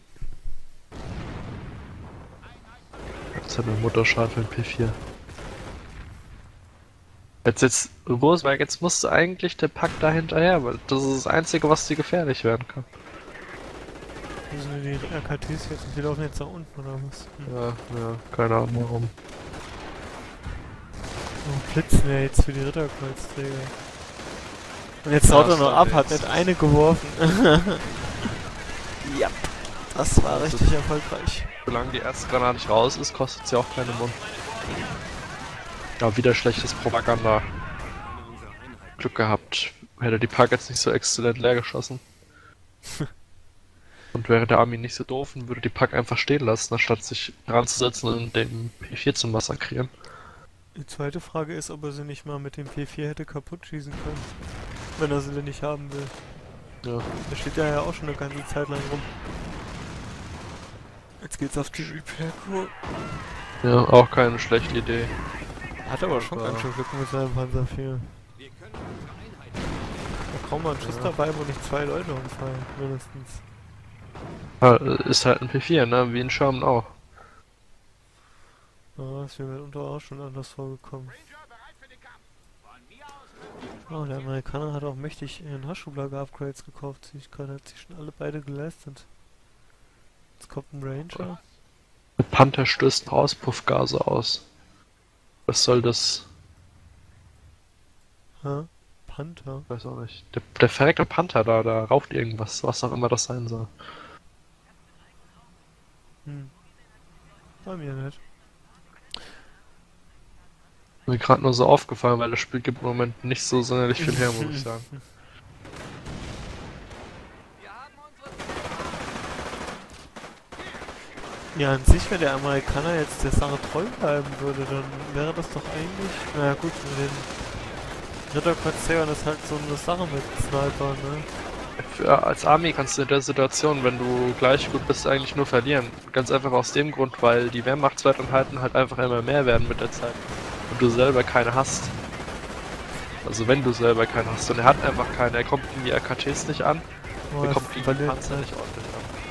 [SPEAKER 2] Jetzt hat meine Mutter Schaden für den P vier. Jetzt, jetzt, Rosenberg, jetzt musste eigentlich der Pack da hinterher, weil das ist das Einzige, was dir gefährlich werden kann.
[SPEAKER 1] Wo sind denn die R K Ts jetzt? Die laufen jetzt da unten oder was? Hm.
[SPEAKER 2] Ja, ja, keine Ahnung warum.
[SPEAKER 1] Oh, blitzen wir jetzt für die Ritterkreuzträger. Und jetzt haut
[SPEAKER 2] Ja,
[SPEAKER 1] er noch ab, hat
[SPEAKER 2] jetzt.
[SPEAKER 1] nicht eine geworfen. Ja, das war richtig erfolgreich.
[SPEAKER 2] Solange die erste Granate nicht raus ist, kostet sie auch keine Mund. Ja, wieder schlechtes Propaganda. Glück gehabt. Hätte die Pack jetzt nicht so exzellent leer geschossen. Und wäre der Army nicht so doof und würde die Pack einfach stehen lassen, anstatt sich ranzusetzen und den P vier zu massakrieren.
[SPEAKER 1] Die zweite Frage ist, ob er sie nicht mal mit dem P vier hätte kaputt schießen können. Wenn er sie denn nicht haben will.
[SPEAKER 2] Ja.
[SPEAKER 1] Der steht ja ja auch schon eine ganze Zeit lang rum. Jetzt geht's auf die Repair Crew.
[SPEAKER 2] Ja, auch keine schlechte Idee.
[SPEAKER 1] Hat aber schon
[SPEAKER 2] Ja.
[SPEAKER 1] ganz schön Glück mit seinem Panzer vier. Da kaum mal ein Schuss
[SPEAKER 2] Ja.
[SPEAKER 1] dabei, wo nicht zwei Leute umfallen, mindestens.
[SPEAKER 2] Ja, ist halt ein P vier, ne? Wie in Sherman auch.
[SPEAKER 1] Ja, ist mir mitunter auch schon anders vorgekommen. Oh, der Amerikaner hat auch mächtig in Haschublager-Upgrades gekauft. Sehe ich gerade, hat sich schon alle beide geleistet. Jetzt kommt ein Ranger.
[SPEAKER 2] Der Panther stößt Auspuffgase aus. Was soll das?
[SPEAKER 1] Hä? Panther?
[SPEAKER 2] Weiß auch nicht. Der, der verreckte Panther da, da raucht irgendwas, was auch immer das sein soll.
[SPEAKER 1] Hm. Bei mir nicht.
[SPEAKER 2] Mir gerade nur so aufgefallen, weil das Spiel gibt im Moment nicht so sonderlich viel her, muss ich sagen.
[SPEAKER 1] Ja, an sich, wenn der Amerikaner jetzt der Sache treu bleiben würde, dann wäre das doch eigentlich... Naja gut, mit den Ritterkreuzträgern ist halt so eine Sache mit Sniper, ne?
[SPEAKER 2] Für, als Army kannst du in der Situation, wenn du gleich gut bist, eigentlich nur verlieren. Ganz einfach aus dem Grund, weil die Wehrmachtswerteinheiten halt einfach immer mehr werden mit der Zeit. Und du selber keine hast. Also wenn du selber keine hast. Und er hat einfach keine. Er kommt gegen die R K Ts nicht an.
[SPEAKER 1] Oh,
[SPEAKER 2] Er
[SPEAKER 1] er
[SPEAKER 2] kommt gegen die
[SPEAKER 1] verliert
[SPEAKER 2] Panzer
[SPEAKER 1] Zeit.
[SPEAKER 2] nicht ordentlich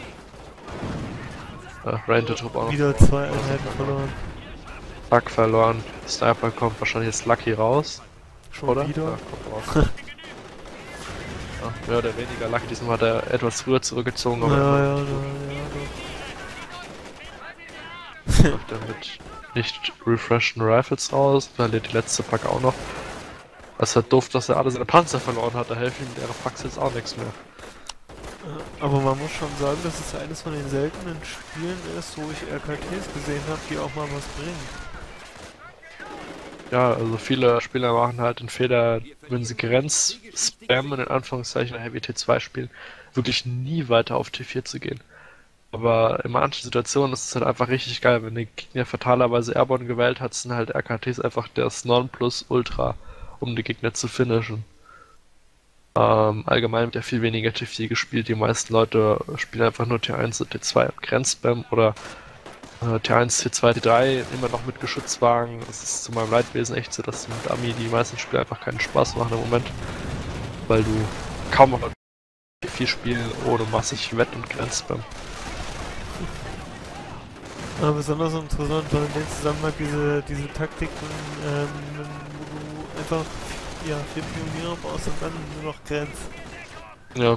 [SPEAKER 2] an. Ja, Ranger-Trupp auch noch.
[SPEAKER 1] Wieder zwei Einheiten verloren.
[SPEAKER 2] Pack verloren. Sniper kommt wahrscheinlich jetzt Lucky raus.
[SPEAKER 1] Schon
[SPEAKER 2] Oder?
[SPEAKER 1] wieder?
[SPEAKER 2] Ja, kommt raus. Ja, mehr oder weniger Lucky. Diesmal hat er etwas früher zurückgezogen.
[SPEAKER 1] Ja,
[SPEAKER 2] Aber
[SPEAKER 1] ja, ja, ja, doch.
[SPEAKER 2] läuft er mit nicht refreshen Rifles raus, weil er die letzte Pack auch noch. Es ist halt doof, dass er alle seine Panzer verloren hat, da helfen ihm deren Packs jetzt auch nichts mehr.
[SPEAKER 1] Ja, aber man muss schon sagen, dass es eines von den seltenen Spielen ist, wo ich R K Ts gesehen habe, die auch mal was bringen.
[SPEAKER 2] Ja, also viele Spieler machen halt den Fehler, wenn sie Grenz spammen, in Anführungszeichen Heavy T zwei spielen, wirklich nie weiter auf T vier zu gehen. Aber in manchen Situationen ist es halt einfach richtig geil, wenn der Gegner fatalerweise Airborne gewählt hat, sind halt R K Ts einfach das Nonplusultra, um die Gegner zu finishen. Ähm, allgemein wird ja viel weniger T vier gespielt, die meisten Leute spielen einfach nur T eins und T zwei im Grenzspam oder äh, T eins, T zwei, T drei immer noch mit Geschützwagen. Es ist zu meinem Leidwesen echt so, dass mit Ami die meisten Spiele einfach keinen Spaß machen im Moment, weil du kaum noch T vier spielen ohne massig Wett- und Grenzspam.
[SPEAKER 1] Aber besonders interessant war in dem Zusammenhang diese, diese Taktiken, ähm, wo du einfach ja, vier Pioniere baust und dann nur noch grenzt.
[SPEAKER 2] Ja,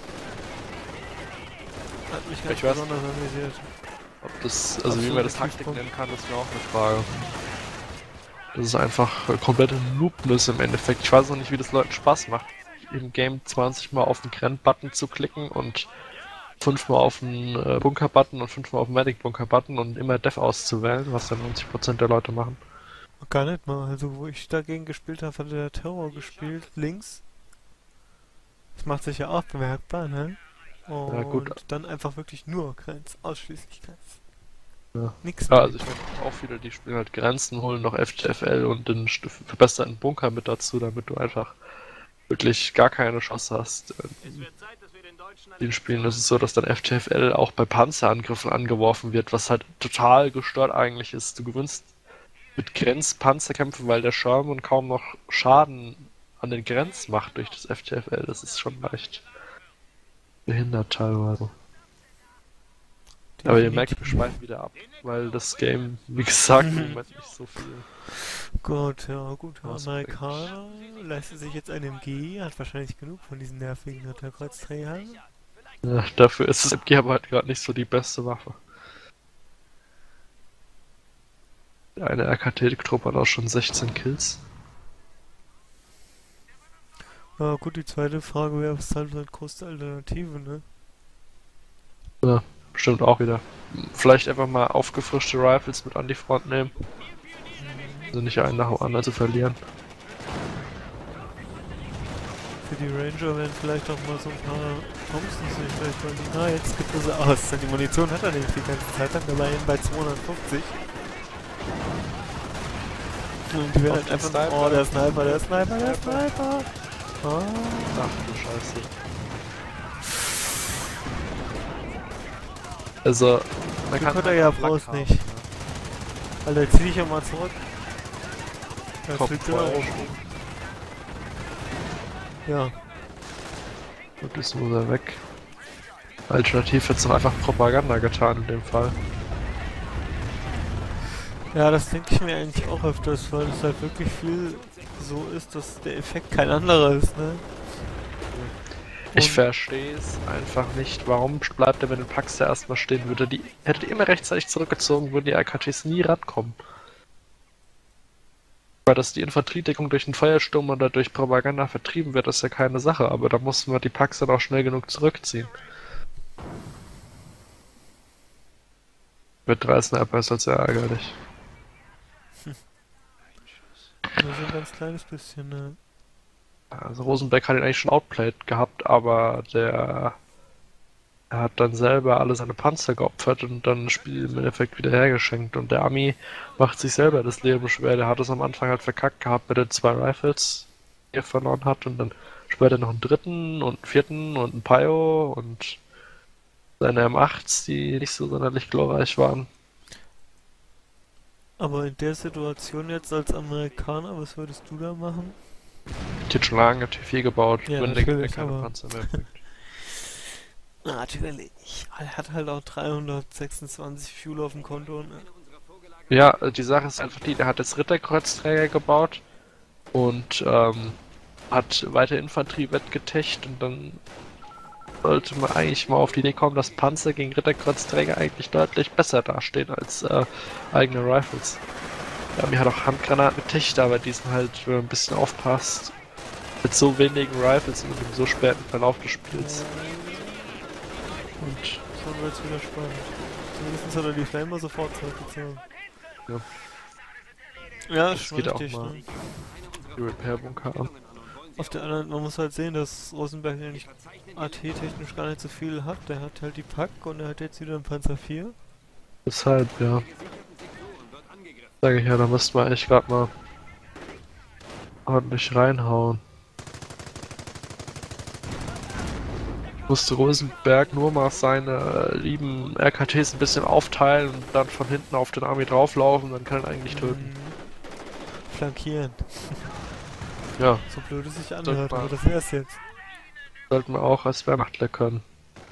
[SPEAKER 1] Hat mich ganz
[SPEAKER 2] Ich weiß
[SPEAKER 1] besonders amüsiert.
[SPEAKER 2] ob das, also wie man das
[SPEAKER 1] Absoluter
[SPEAKER 2] Taktik
[SPEAKER 1] Tiefpunkt.
[SPEAKER 2] nennen kann, ist mir auch eine Frage. Das ist einfach äh, komplette Noobness im Endeffekt. Ich weiß noch nicht, wie das Leuten Spaß macht, im Game zwanzig Mal auf den Grenn-Button zu klicken und fünfmal auf den äh, Bunker-Button und fünfmal auf den Medic-Bunker-Button und immer Dev auszuwählen, was dann neunzig Prozent der Leute machen.
[SPEAKER 1] Gar nicht mal. Also wo ich dagegen gespielt habe, hat der Terror gespielt, links. Das macht sich ja auch bemerkbar, ne? Und
[SPEAKER 2] Ja, gut.
[SPEAKER 1] dann einfach wirklich nur Grenz, ausschließlich Grenz.
[SPEAKER 2] Ja.
[SPEAKER 1] Nix
[SPEAKER 2] Ja,
[SPEAKER 1] mehr.
[SPEAKER 2] also ich meine auch viele, die spielen halt Grenzen, holen noch F T F L und den st- verbesserten Bunker mit dazu, damit du einfach wirklich gar keine Chance hast. In den Spielen ist es so, dass dann F T F L auch bei Panzerangriffen angeworfen wird, was halt total gestört eigentlich ist. Du gewinnst mit Grenzpanzerkämpfen, weil der Sherman kaum noch Schaden an den Grenzen macht durch das F T F L. Das ist schon leicht behindert teilweise. Aber ihr merkt, wir schweifen wieder ab, weil das Game, wie gesagt, im Moment nicht so viel.
[SPEAKER 1] Gut, ja, gut. Der
[SPEAKER 2] Was
[SPEAKER 1] Amerikaner leistet sich jetzt ein M G, hat wahrscheinlich genug von diesen nervigen Ritterkreuzträgern.
[SPEAKER 2] Ja, dafür ist das M G aber halt gerade nicht so die beste Waffe. Eine R K T-Truppe hat auch schon sechzehn Kills.
[SPEAKER 1] Ja, gut, die zweite Frage wäre, was ist halt eine große Alternative, ne?
[SPEAKER 2] Ja, bestimmt auch wieder. Vielleicht einfach mal aufgefrischte Rifles mit an die Front nehmen. Also nicht einen nach dem anderen zu verlieren.
[SPEAKER 1] Für die Ranger wären vielleicht auch mal so ein paar Thompsons nicht vielleicht mal die. Ah, jetzt gibt er sie aus. Die Munition hat er nämlich die ganze Zeit lang, der war eben bei zweihundertfünfzig. Und die werden halt einfach. Sniper. Oh, der Sniper, der Sniper, der Sniper! Oh.
[SPEAKER 2] Ach du Scheiße. Also, man kann.
[SPEAKER 1] Konnte er ja bloß nicht. Alter, zieh dich ja mal zurück. Da fliegt er auch. Ja.
[SPEAKER 2] Und jetzt muss er weg. Alternativ hätte es doch einfach Propaganda getan in dem Fall.
[SPEAKER 1] Ja, das denke ich mir eigentlich auch öfters, weil es halt wirklich viel so ist, dass der Effekt kein anderer ist, ne?
[SPEAKER 2] Ich verstehe es einfach nicht. Warum bleibt er, wenn ein Paxter erstmal stehen würde? Die hätte die immer rechtzeitig zurückgezogen, würden die R K Ts nie rankommen. Weil dass die Infanteriedeckung durch einen Feuersturm oder durch Propaganda vertrieben wird, ist ja keine Sache, aber da mussten wir die Paxter dann auch schnell genug zurückziehen. Mit drei Sniper ist das sehr ärgerlich.
[SPEAKER 1] Nur so ein ganz kleines bisschen, ne?
[SPEAKER 2] Also Rosenberg hat ihn eigentlich schon outplayed gehabt, aber der er hat dann selber alle seine Panzer geopfert und dann das Spiel im Endeffekt wieder hergeschenkt. Und der Ami macht sich selber das Leben schwer. Der hat es am Anfang halt verkackt gehabt mit den zwei Rifles, die er verloren hat. Und dann später noch einen dritten und einen vierten und einen Pio und seine M achts, die nicht so sonderlich glorreich waren.
[SPEAKER 1] Aber in der Situation jetzt als Amerikaner, was würdest du da machen?
[SPEAKER 2] Ich hätte schon lange T vier gebaut,
[SPEAKER 1] Ja,
[SPEAKER 2] wenn der
[SPEAKER 1] natürlich,
[SPEAKER 2] keine
[SPEAKER 1] aber-
[SPEAKER 2] Panzer mehr bringt.
[SPEAKER 1] Natürlich. Er hat halt auch dreihundertsechsundzwanzig Fuel auf dem Konto, ne?
[SPEAKER 2] Ja, die Sache ist einfach die, der hat jetzt Ritterkreuzträger gebaut und ähm, hat weiter Infanterie wettgetecht und dann sollte man eigentlich mal auf die Idee kommen, dass Panzer gegen Ritterkreuzträger eigentlich deutlich besser dastehen als äh, eigene Rifles. Ja, mir hat auch Handgranaten getecht, aber die sind halt, wenn man ein bisschen aufpasst, mit so wenigen Rifles und im so späten Verlauf des Spiels. Und
[SPEAKER 1] Schon wird's wieder spannend. Zumindest hat er die Flamer sofort zurückgezogen.
[SPEAKER 2] Ja.
[SPEAKER 1] Ja,
[SPEAKER 2] Das
[SPEAKER 1] schon
[SPEAKER 2] geht auch
[SPEAKER 1] richtig,
[SPEAKER 2] mal.
[SPEAKER 1] ne?
[SPEAKER 2] die Repair-Bunker an.
[SPEAKER 1] Auf der anderen, man muss halt sehen, dass Rosenberg eigentlich A T-technisch gar nicht so viel hat. Der hat halt die Pack und er hat jetzt wieder einen Panzer vier.
[SPEAKER 2] Deshalb, ja. Sage ich ja, da müssten wir echt gerade mal ordentlich reinhauen. Musste Rosenberg nur mal seine äh, lieben R K Ts ein bisschen aufteilen und dann von hinten auf den Army drauflaufen, dann kann er ihn eigentlich töten.
[SPEAKER 1] Mhm. Flankieren.
[SPEAKER 2] Ja,
[SPEAKER 1] So blöd es sich anhört,
[SPEAKER 2] mal.
[SPEAKER 1] aber das wär's jetzt.
[SPEAKER 2] sollten wir auch als Wehrmachtler können.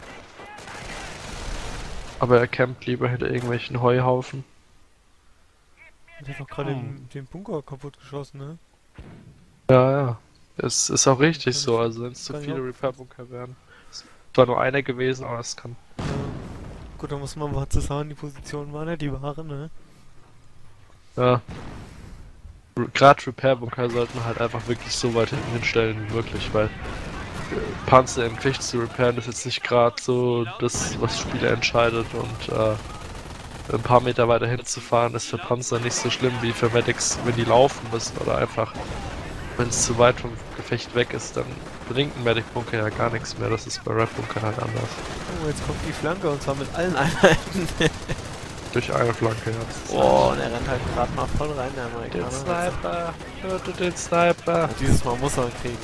[SPEAKER 2] Aber er campt lieber hinter irgendwelchen Heuhaufen.
[SPEAKER 1] Der hat doch gerade
[SPEAKER 2] Hm.
[SPEAKER 1] den, den Bunker kaputt geschossen, ne?
[SPEAKER 2] Ja, ja. Es ist auch richtig
[SPEAKER 1] Kann
[SPEAKER 2] so,
[SPEAKER 1] ich-
[SPEAKER 2] also wenn es zu
[SPEAKER 1] kann ich
[SPEAKER 2] viele
[SPEAKER 1] auch-
[SPEAKER 2] Repair-Bunker wären. Es war nur einer gewesen, aber es kann.
[SPEAKER 1] Ja. Gut, da muss man mal zusammen die Position waren ja die waren, ne?
[SPEAKER 2] Ja. Gerade Repair-Bunker sollten halt einfach wirklich so weit hinten hinstellen wie möglich, weil äh, Panzer im Gefecht zu repairen ist jetzt nicht gerade so das, was Spieler entscheidet und äh, ein paar Meter weiter hinten zu fahren ist für Panzer nicht so schlimm wie für Medics, wenn die laufen müssen oder einfach, wenn es zu weit vom Gefecht weg ist, dann bringt ein Medic-Bunker ja gar nichts mehr, das ist bei Rap-Bunkern halt anders.
[SPEAKER 1] Oh, jetzt kommt die Flanke und zwar mit allen Einheiten.
[SPEAKER 2] durch eine Flanke jetzt.
[SPEAKER 1] Oh, und er rennt halt gerade mal voll rein, der Amerikaner.
[SPEAKER 2] Den Sniper, hörte den Sniper.
[SPEAKER 1] Und dieses Mal muss er ihn kriegen.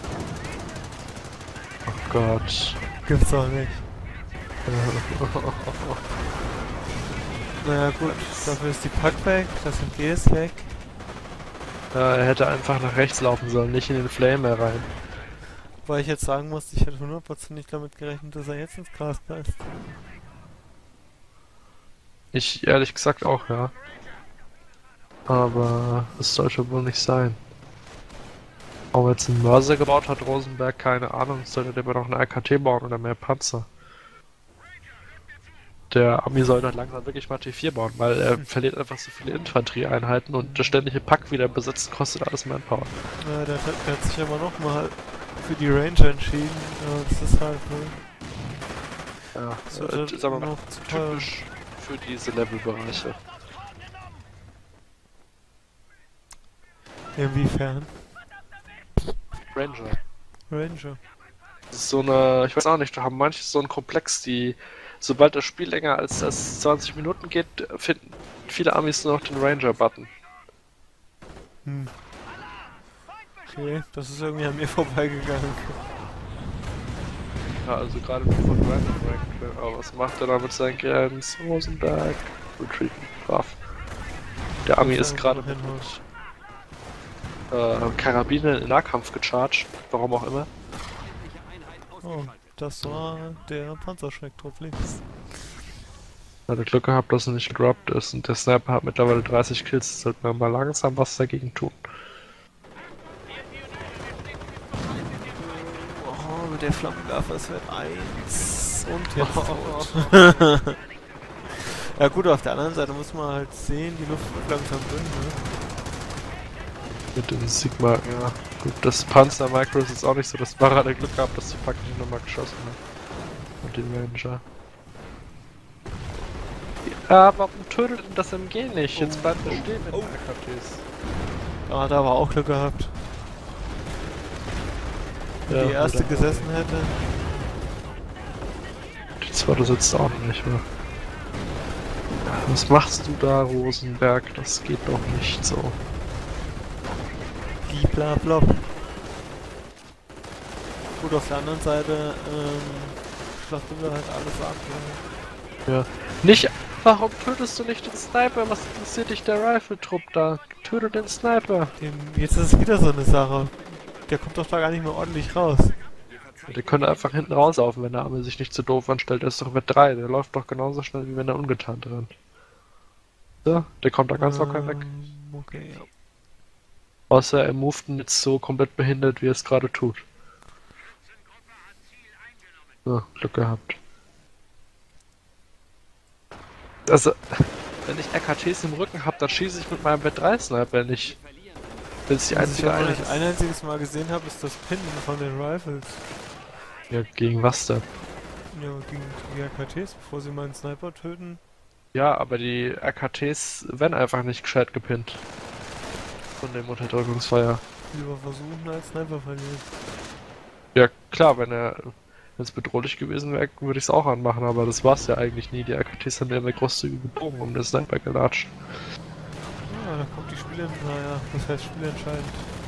[SPEAKER 2] Oh Gott.
[SPEAKER 1] Gibt's doch nicht. Naja gut, dafür ist die Pack weg, das M G ist weg.
[SPEAKER 2] Ja, er hätte einfach nach rechts laufen sollen, nicht in den Flame rein.
[SPEAKER 1] Weil ich jetzt sagen muss, ich hätte hundertprozentig damit gerechnet, dass er jetzt ins Gras beißt.
[SPEAKER 2] Ich ehrlich gesagt auch, ja. Aber es sollte wohl nicht sein. Ob er jetzt einen Mörser gebaut hat, Rosenberg, keine Ahnung. Sollte der aber noch einen R K T bauen oder mehr Panzer. Der Ami sollte halt langsam wirklich mal T vier bauen, weil er verliert einfach so viele Infanterieeinheiten und der ständige Pack wieder besetzen kostet alles Manpower.
[SPEAKER 1] Ja, der, hat- der hat sich aber nochmal für die Ranger entschieden. Ja, das ist halt, ne?
[SPEAKER 2] Ja,
[SPEAKER 1] Das
[SPEAKER 2] äh,
[SPEAKER 1] wird
[SPEAKER 2] sagen wir mal,
[SPEAKER 1] noch zu teuer.
[SPEAKER 2] typisch für diese Levelbereiche.
[SPEAKER 1] Inwiefern?
[SPEAKER 2] Ranger.
[SPEAKER 1] Ranger.
[SPEAKER 2] Das ist so eine, ich weiß auch nicht, da haben manche so einen Komplex, die, sobald das Spiel länger als, als zwanzig Minuten geht, finden viele Amis nur noch den Ranger-Button.
[SPEAKER 1] Hm. Okay, das ist irgendwie an mir vorbeigegangen.
[SPEAKER 2] Ja, also gerade nur von Random Rank. Aber was macht er da mit seinen Grams? Rosenberg, Retreat, brav. Der Ami ist gerade mit äh, Karabiner in Nahkampf gecharged, warum auch immer.
[SPEAKER 1] Oh, das war der Panzerschrecktrupp links.
[SPEAKER 2] Er hatte Glück gehabt, dass er nicht gedroppt ist und der Sniper hat mittlerweile dreißig Kills, sollte man mal langsam was dagegen tun.
[SPEAKER 1] Oh, mit der Flammenwerfer, es wird eins. Und jetzt tot. Ja gut, auf der anderen Seite muss man halt sehen, die Luft wird langsam dünn, ne?
[SPEAKER 2] Mit dem Sigma, ja. Gut, das Panzer-Micro ist jetzt auch nicht so, das war hat er Glück gehabt, dass die Pack nicht nochmal geschossen hat. Und den Ranger. Ja, warum tötet denn das M G nicht? Jetzt
[SPEAKER 1] Oh,
[SPEAKER 2] bleibt er
[SPEAKER 1] oh,
[SPEAKER 2] stehen mit
[SPEAKER 1] oh.
[SPEAKER 2] den R K Ts.
[SPEAKER 1] Da hat er aber auch Glück gehabt. Wenn
[SPEAKER 2] Ja,
[SPEAKER 1] die erste
[SPEAKER 2] oder-
[SPEAKER 1] gesessen hätte.
[SPEAKER 2] Die zweite sitzt auch noch nicht mehr. Was machst du da, Rosenberg? Das geht doch nicht so.
[SPEAKER 1] Bliblablop. Gut, auf der anderen Seite, ähm, schlachtet er halt alles ab, ne?
[SPEAKER 2] Ja. Nicht. Warum tötest du nicht den Sniper? Was interessiert dich der Rifle-Trupp da? Töte den Sniper!
[SPEAKER 1] Dem, jetzt ist es wieder so eine Sache. Der kommt doch da gar nicht mehr ordentlich raus.
[SPEAKER 2] Der könnte einfach hinten rauslaufen, wenn der Arme sich nicht zu doof anstellt. Der ist doch mit drei. Der läuft doch genauso schnell, wie wenn er ungetarnt rennt. So, der kommt da ganz locker weg.
[SPEAKER 1] Ähm, okay, ja.
[SPEAKER 2] Außer er moved jetzt so komplett behindert, wie er es gerade tut. So, Glück gehabt. Also, wenn ich R K Ts im Rücken habe, dann schieße ich mit meinem B drei Sniper nicht. Das ist die
[SPEAKER 1] Was ich
[SPEAKER 2] einzige
[SPEAKER 1] auch noch
[SPEAKER 2] Einheit.
[SPEAKER 1] nicht ein einziges Mal gesehen habe, ist das Pinnen von den Rifles.
[SPEAKER 2] Ja, gegen was denn?
[SPEAKER 1] Ja, gegen die R K Ts, bevor sie meinen Sniper töten.
[SPEAKER 2] Ja, aber die R K Ts werden einfach nicht gescheit gepinnt. Von dem Unterdrückungsfeuer.
[SPEAKER 1] Lieber versuchen als Sniper verlieren.
[SPEAKER 2] Ja, klar, wenn er wenn es bedrohlich gewesen wäre, würde ich es auch anmachen, aber das war's ja eigentlich nie. Die R K Ts haben ja immer großzügig gebogen um den Sniper gelatscht.
[SPEAKER 1] Ja, da kommt die Spiele, naja, das heißt spielentscheidend.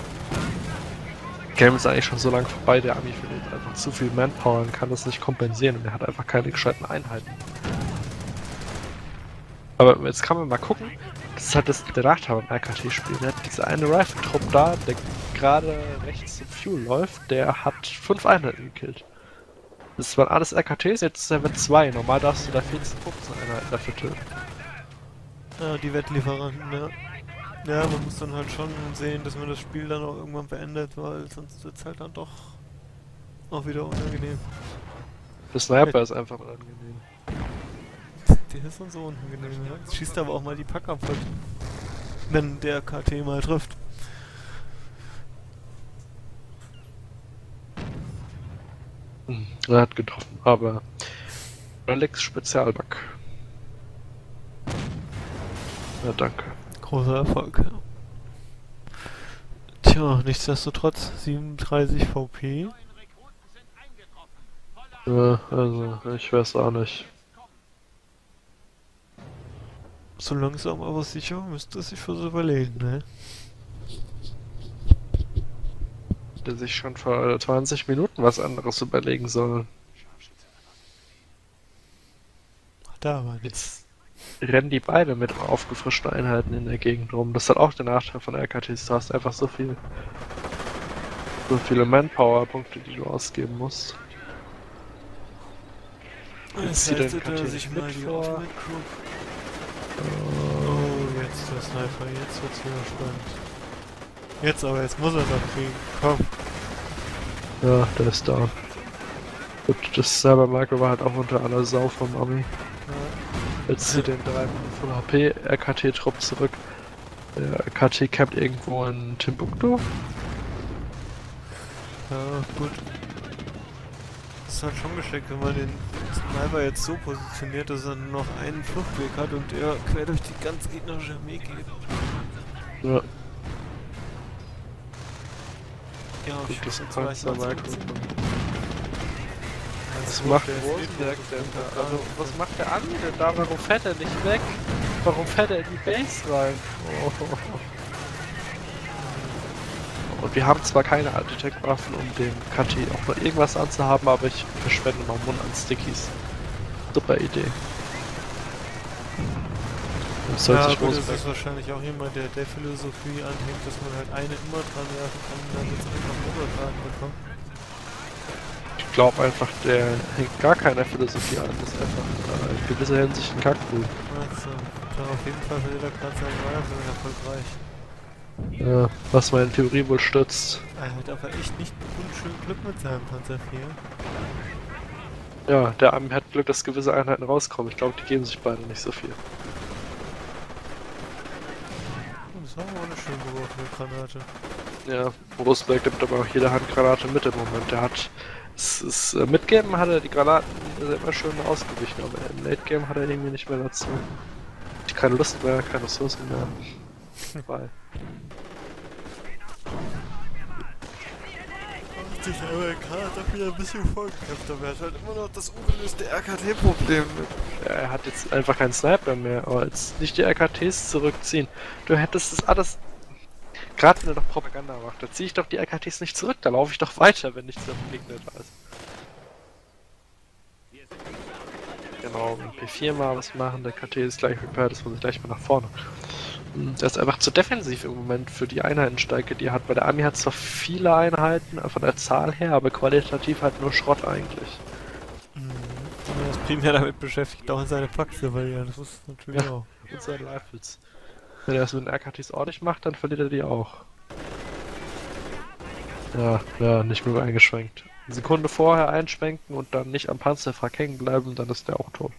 [SPEAKER 2] Game ist eigentlich schon so lange vorbei, der Ami verliert einfach zu viel Manpower und kann das nicht kompensieren und er hat einfach keine gescheiten Einheiten. Aber jetzt kann man mal gucken, das ist halt das, der Nachteil beim R K T-Spiel, ne? Dieser eine Rifle-Trupp da, der gerade rechts zum Fuel läuft, der hat fünf Einheiten gekillt. Das waren alles R K Ts, jetzt ist er mit zwei. Normal darfst du da vierzehn, fünfzehn Einheiten dafür töten.
[SPEAKER 1] Ja, die Wettlieferanten, ja. Ja, man muss dann halt schon sehen, dass man das Spiel dann auch irgendwann beendet, weil sonst wird es halt dann doch auch wieder unangenehm.
[SPEAKER 2] Der Sniper ist einfach unangenehm.
[SPEAKER 1] Der ist dann so unangenehm, ja. Jetzt schießt aber auch mal die Pack kaputt. Wenn der K T mal trifft.
[SPEAKER 2] Hm, er hat getroffen, aber Alex Spezialbug. Ja, danke.
[SPEAKER 1] Großer Erfolg, ja. Tja, nichtsdestotrotz siebenunddreißig V P.
[SPEAKER 2] Ja, also, ich weiß auch nicht.
[SPEAKER 3] So langsam aber sicher müsste er sich was überlegen, ne?
[SPEAKER 2] Der sich schon vor zwanzig Minuten was anderes überlegen soll.
[SPEAKER 3] Hat er aber nicht.
[SPEAKER 2] Jetzt rennen die beide mit aufgefrischten Einheiten in der Gegend rum. Das hat auch den Nachteil von R K Ts. Du hast einfach so viel, so viele Manpower-Punkte, die du ausgeben musst. Jetzt zieht
[SPEAKER 3] leistet
[SPEAKER 2] der
[SPEAKER 3] er
[SPEAKER 2] K T
[SPEAKER 3] sich
[SPEAKER 2] mit
[SPEAKER 3] mal die
[SPEAKER 2] vor.
[SPEAKER 3] Ultimate Group. Oh, jetzt der Sniper, jetzt wird's wieder spannend. Jetzt aber, jetzt muss er doch kriegen. Komm.
[SPEAKER 2] Ja, der ist da. Gut, das Cyber-Micro war halt auch unter aller Sau vom Ami.
[SPEAKER 3] Ja.
[SPEAKER 2] Jetzt zieht den drei Full H P R K T-Trupp zurück. Der R K T campt irgendwo in Timbuktu.
[SPEAKER 3] Ja, gut. Das ist halt schon geschickt, wenn man den Sniper jetzt so positioniert, dass er nur noch einen Fluchtweg hat und er quer durch die ganze gegnerische Armee geht.
[SPEAKER 2] Ja,
[SPEAKER 3] Ja,
[SPEAKER 2] gut,
[SPEAKER 3] ich
[SPEAKER 2] das
[SPEAKER 3] jetzt
[SPEAKER 2] kann
[SPEAKER 3] vielleicht mal
[SPEAKER 2] Cyber-Micro.
[SPEAKER 3] zurückziehen.
[SPEAKER 2] Was
[SPEAKER 3] Also,
[SPEAKER 2] macht
[SPEAKER 3] der ist
[SPEAKER 2] Rosenberg
[SPEAKER 3] eh
[SPEAKER 2] denn
[SPEAKER 3] tot.
[SPEAKER 2] da? Also, was macht der Ami denn da? Warum fährt er nicht weg? Warum fährt er in die Base rein? Oh. Und wir haben zwar keine Architect-Waffen, um dem K T auch noch irgendwas anzuhaben, aber ich verschwende mal Mund an Stickies. Super Idee. Das soll
[SPEAKER 3] Ja,
[SPEAKER 2] sich
[SPEAKER 3] gut, das
[SPEAKER 2] Rosenberg...
[SPEAKER 3] ist wahrscheinlich auch jemand, der der Philosophie anhängt, dass man halt eine immer dran werfen kann und dann jetzt einfach Obertragen bekommt.
[SPEAKER 2] Ich glaube einfach, der hängt gar keiner Philosophie an. Das ist einfach äh, in gewisser Hinsicht ein Kackbuch.
[SPEAKER 3] Also, dann auf jeden Fall will er gerade seinen Wirefilm erfolgreich.
[SPEAKER 2] Ja, was meine Theorie wohl stützt.
[SPEAKER 3] Er hat aber echt nicht unschön Glück mit seinem Panzer vier.
[SPEAKER 2] Ja, der Ami hat Glück, dass gewisse Einheiten rauskommen. Ich glaube, die geben sich beide nicht so viel.
[SPEAKER 3] Das war aber eine schön geworfene Granate.
[SPEAKER 2] Ja, Rosenberg nimmt aber auch jede Handgranate mit im Moment. Der hat... Es ist, äh, Mid-Game hat er die Granaten immer schön ausgewichen, aber im Late-Game hat er irgendwie nicht mehr dazu. Keine Lust mehr, keine Ressourcen mehr. Weil.
[SPEAKER 3] Sich der Amerikaner hat wieder ein bisschen vorgekämpft, aber er hat halt immer noch das ungelöste R K T-Problem.
[SPEAKER 2] Ja, er hat jetzt einfach keinen Sniper mehr, aber jetzt nicht die R K Ts zurückziehen. Du hättest das alles... Gerade wenn er doch Propaganda macht, da ziehe ich doch die R K Ts nicht zurück, da laufe ich doch weiter, wenn nichts auf dem Gegner da ist. Genau, mit P vier mal was machen, der K T ist gleich repaired, das muss ich gleich mal nach vorne. Der ist einfach zu defensiv im Moment für die Einheitensteige, die er hat. Bei der Army hat zwar viele Einheiten von der Zahl her, aber qualitativ halt nur Schrott eigentlich.
[SPEAKER 3] Mhm. Er ist primär damit beschäftigt, auch in seine Packs zu verlieren. Das ist natürlich
[SPEAKER 2] Ja.
[SPEAKER 3] auch.
[SPEAKER 2] Und seine Rifles. Wenn er das mit den R K Ts ordentlich macht, dann verliert er die auch. Ja, ja, nicht mehr eingeschränkt. Eine Sekunde vorher einschwenken und dann nicht am Panzerwrack hängen bleiben, dann ist der auch tot.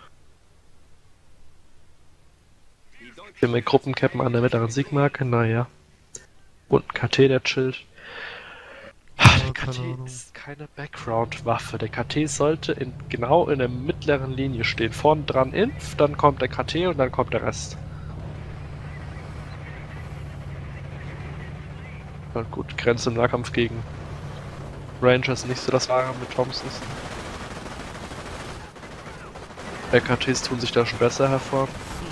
[SPEAKER 2] Wir haben Gruppencappen an der mittleren Siegmarke, naja. Und ein K T, der chillt. Ah, der K T ist keine Background-Waffe. Der K T sollte in, genau in der mittleren Linie stehen. Vorne dran Inf, dann kommt der K T und dann kommt der Rest. Ja, gut, Grenze im Nahkampf gegen Rangers nicht so das Wahre mit Thompsons. R K Ts tun sich da schon besser hervor.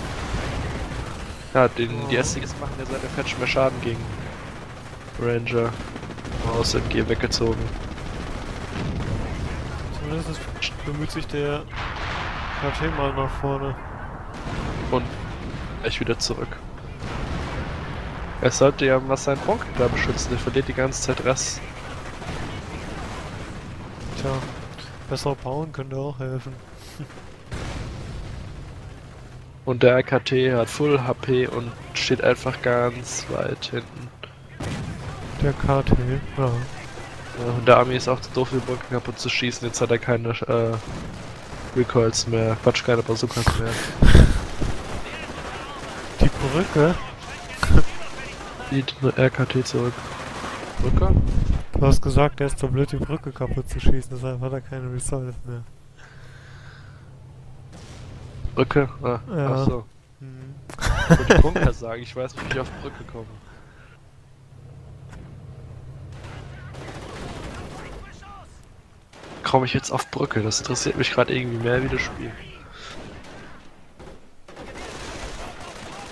[SPEAKER 2] Ja, den, die S C Gs machen ja seit der Patch mehr Schaden gegen Ranger. Aus M G weggezogen.
[SPEAKER 3] Zumindest bemüht sich der K T mal nach vorne.
[SPEAKER 2] Und gleich wieder zurück. Er sollte ja was seinen Punkt da beschützen, der verliert die ganze Zeit Rest.
[SPEAKER 3] Tja, besser bauen könnte auch helfen.
[SPEAKER 2] Und der R K T hat Full H P und steht einfach ganz weit hinten.
[SPEAKER 3] Der K T, ja.
[SPEAKER 2] Ja, und der Army ist auch zu doof, die Brücke kaputt zu schießen. Jetzt hat er keine äh, Recoils mehr. Quatsch, keine Bazookas mehr.
[SPEAKER 3] Die Brücke?
[SPEAKER 2] Die R K T zurück. Brücke?
[SPEAKER 3] Du hast gesagt, der ist so blöd, die Brücke kaputt zu schießen, deshalb hat er keine Resolve mehr.
[SPEAKER 2] Brücke? Ah,
[SPEAKER 3] Ja.
[SPEAKER 2] achso.
[SPEAKER 3] Hm.
[SPEAKER 2] Ich wollte Bunker sagen, ich weiß nicht, wie ich auf Brücke komme. Komme ich jetzt auf Brücke? Das interessiert mich gerade irgendwie mehr wie das Spiel.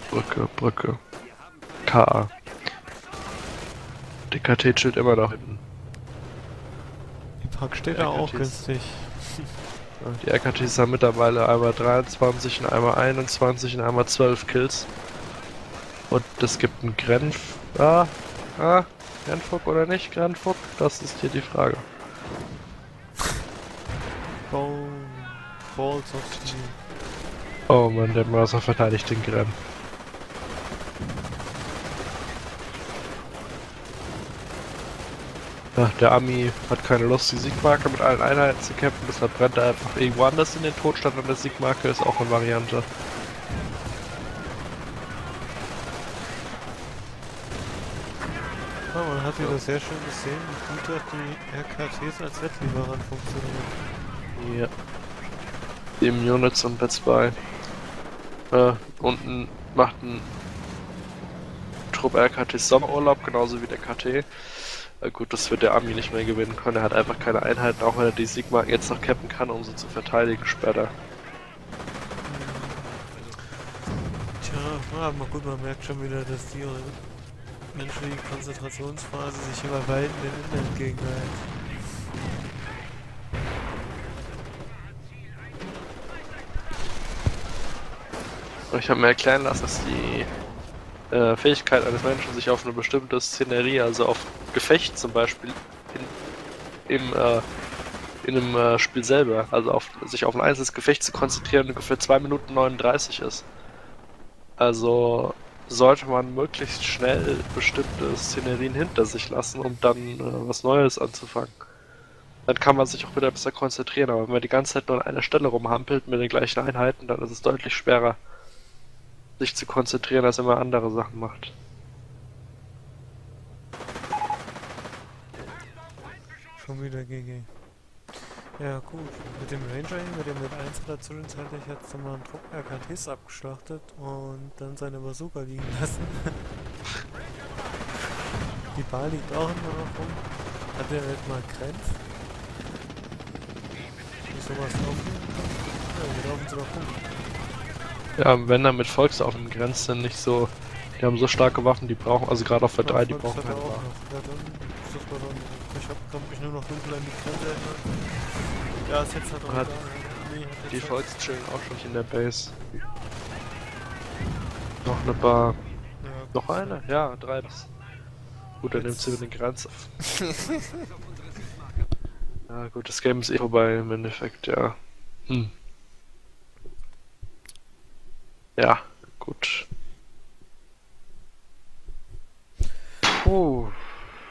[SPEAKER 2] Brücke, Brücke. K A. Die K T steht immer noch hinten.
[SPEAKER 3] Die Pack steht
[SPEAKER 2] Der
[SPEAKER 3] da auch
[SPEAKER 2] R K T ist-
[SPEAKER 3] günstig.
[SPEAKER 2] Ja, die R K Ts haben mittlerweile einmal dreiundzwanzig und einmal einundzwanzig und einmal zwölf Kills. Und es gibt einen Grenf... Ah, ah, Grenfuck oder nicht Grenfuck? Das ist hier die Frage.
[SPEAKER 3] Ball, Balls of Steel.
[SPEAKER 2] Oh Mann, der Mörser verteidigt den Gren. Ja, der Ami hat keine Lust, die Siegmarke mit allen Einheiten zu kämpfen, deshalb brennt er einfach irgendwo anders in den Tod statt an der Siegmarke, ist auch eine Variante.
[SPEAKER 3] Ja, man hat wieder sehr schön gesehen, wie gut auch die R K Ts als Wettlieferant funktionieren.
[SPEAKER 2] Ja. Sieben Units und Bets bei. Äh, unten macht ein Trupp R K T Sommerurlaub, genauso wie der K T. Äh, gut, das wird der Ami nicht mehr gewinnen können. Er hat einfach keine Einheiten, auch wenn er die Sigmarken jetzt noch cappen kann, um sie zu verteidigen später.
[SPEAKER 3] Tja, aber gut, man merkt schon wieder, dass die menschliche Konzentrationsphase sich immer weit in den Innen entgegenhält.
[SPEAKER 2] Ich habe mir erklären lassen, dass die äh, Fähigkeit eines Menschen, sich auf eine bestimmte Szenerie, also auf Gefecht zum Beispiel, in, im, äh, in einem äh, Spiel selber, also auf, sich auf ein einzelnes Gefecht zu konzentrieren, ungefähr zwei Minuten neununddreißig ist. Also sollte man möglichst schnell bestimmte Szenerien hinter sich lassen, um dann äh, was Neues anzufangen. Dann kann man sich auch wieder besser konzentrieren, aber wenn man die ganze Zeit nur an einer Stelle rumhampelt mit den gleichen Einheiten, dann ist es deutlich schwerer, sich zu konzentrieren, als wenn man andere Sachen macht.
[SPEAKER 3] Schon wieder G G. Ja gut, mit dem Ranger hier, mit dem mit eins hat er zwischenzeitlich jetzt nochmal einen Trupp R K Ts abgeschlachtet und dann seine Bazooka liegen lassen. Die Bar liegt auch immer noch rum. Hat der nicht mal Grenz? Ist sowas aufnehmen? Ja, wir laufen sie doch rum.
[SPEAKER 2] Ja, wenn dann mit Volksaffen Grenzen nicht so. Die haben so starke Waffen, die brauchen, also gerade auf der drei, die brauchen
[SPEAKER 3] keine
[SPEAKER 2] keine
[SPEAKER 3] auch
[SPEAKER 2] Waffen.
[SPEAKER 3] noch. Ja, dann ist das mal dann. Ich hab, kann mich nur noch dunkel an die Grenze erinnern. Ja, ist jetzt halt auch
[SPEAKER 2] Hat
[SPEAKER 3] da. Nee, hat jetzt
[SPEAKER 2] Die
[SPEAKER 3] halt-
[SPEAKER 2] Volks chillen auch schon in der Base. Noch eine Bar.
[SPEAKER 3] Ja,
[SPEAKER 2] Noch eine? Ja, drei. Gut, dann nimmt
[SPEAKER 3] Jetzt-
[SPEAKER 2] sie mit den Grenzen. Ja gut, das Game ist eh vorbei im Endeffekt, ja. Hm. Ja, gut. Puh.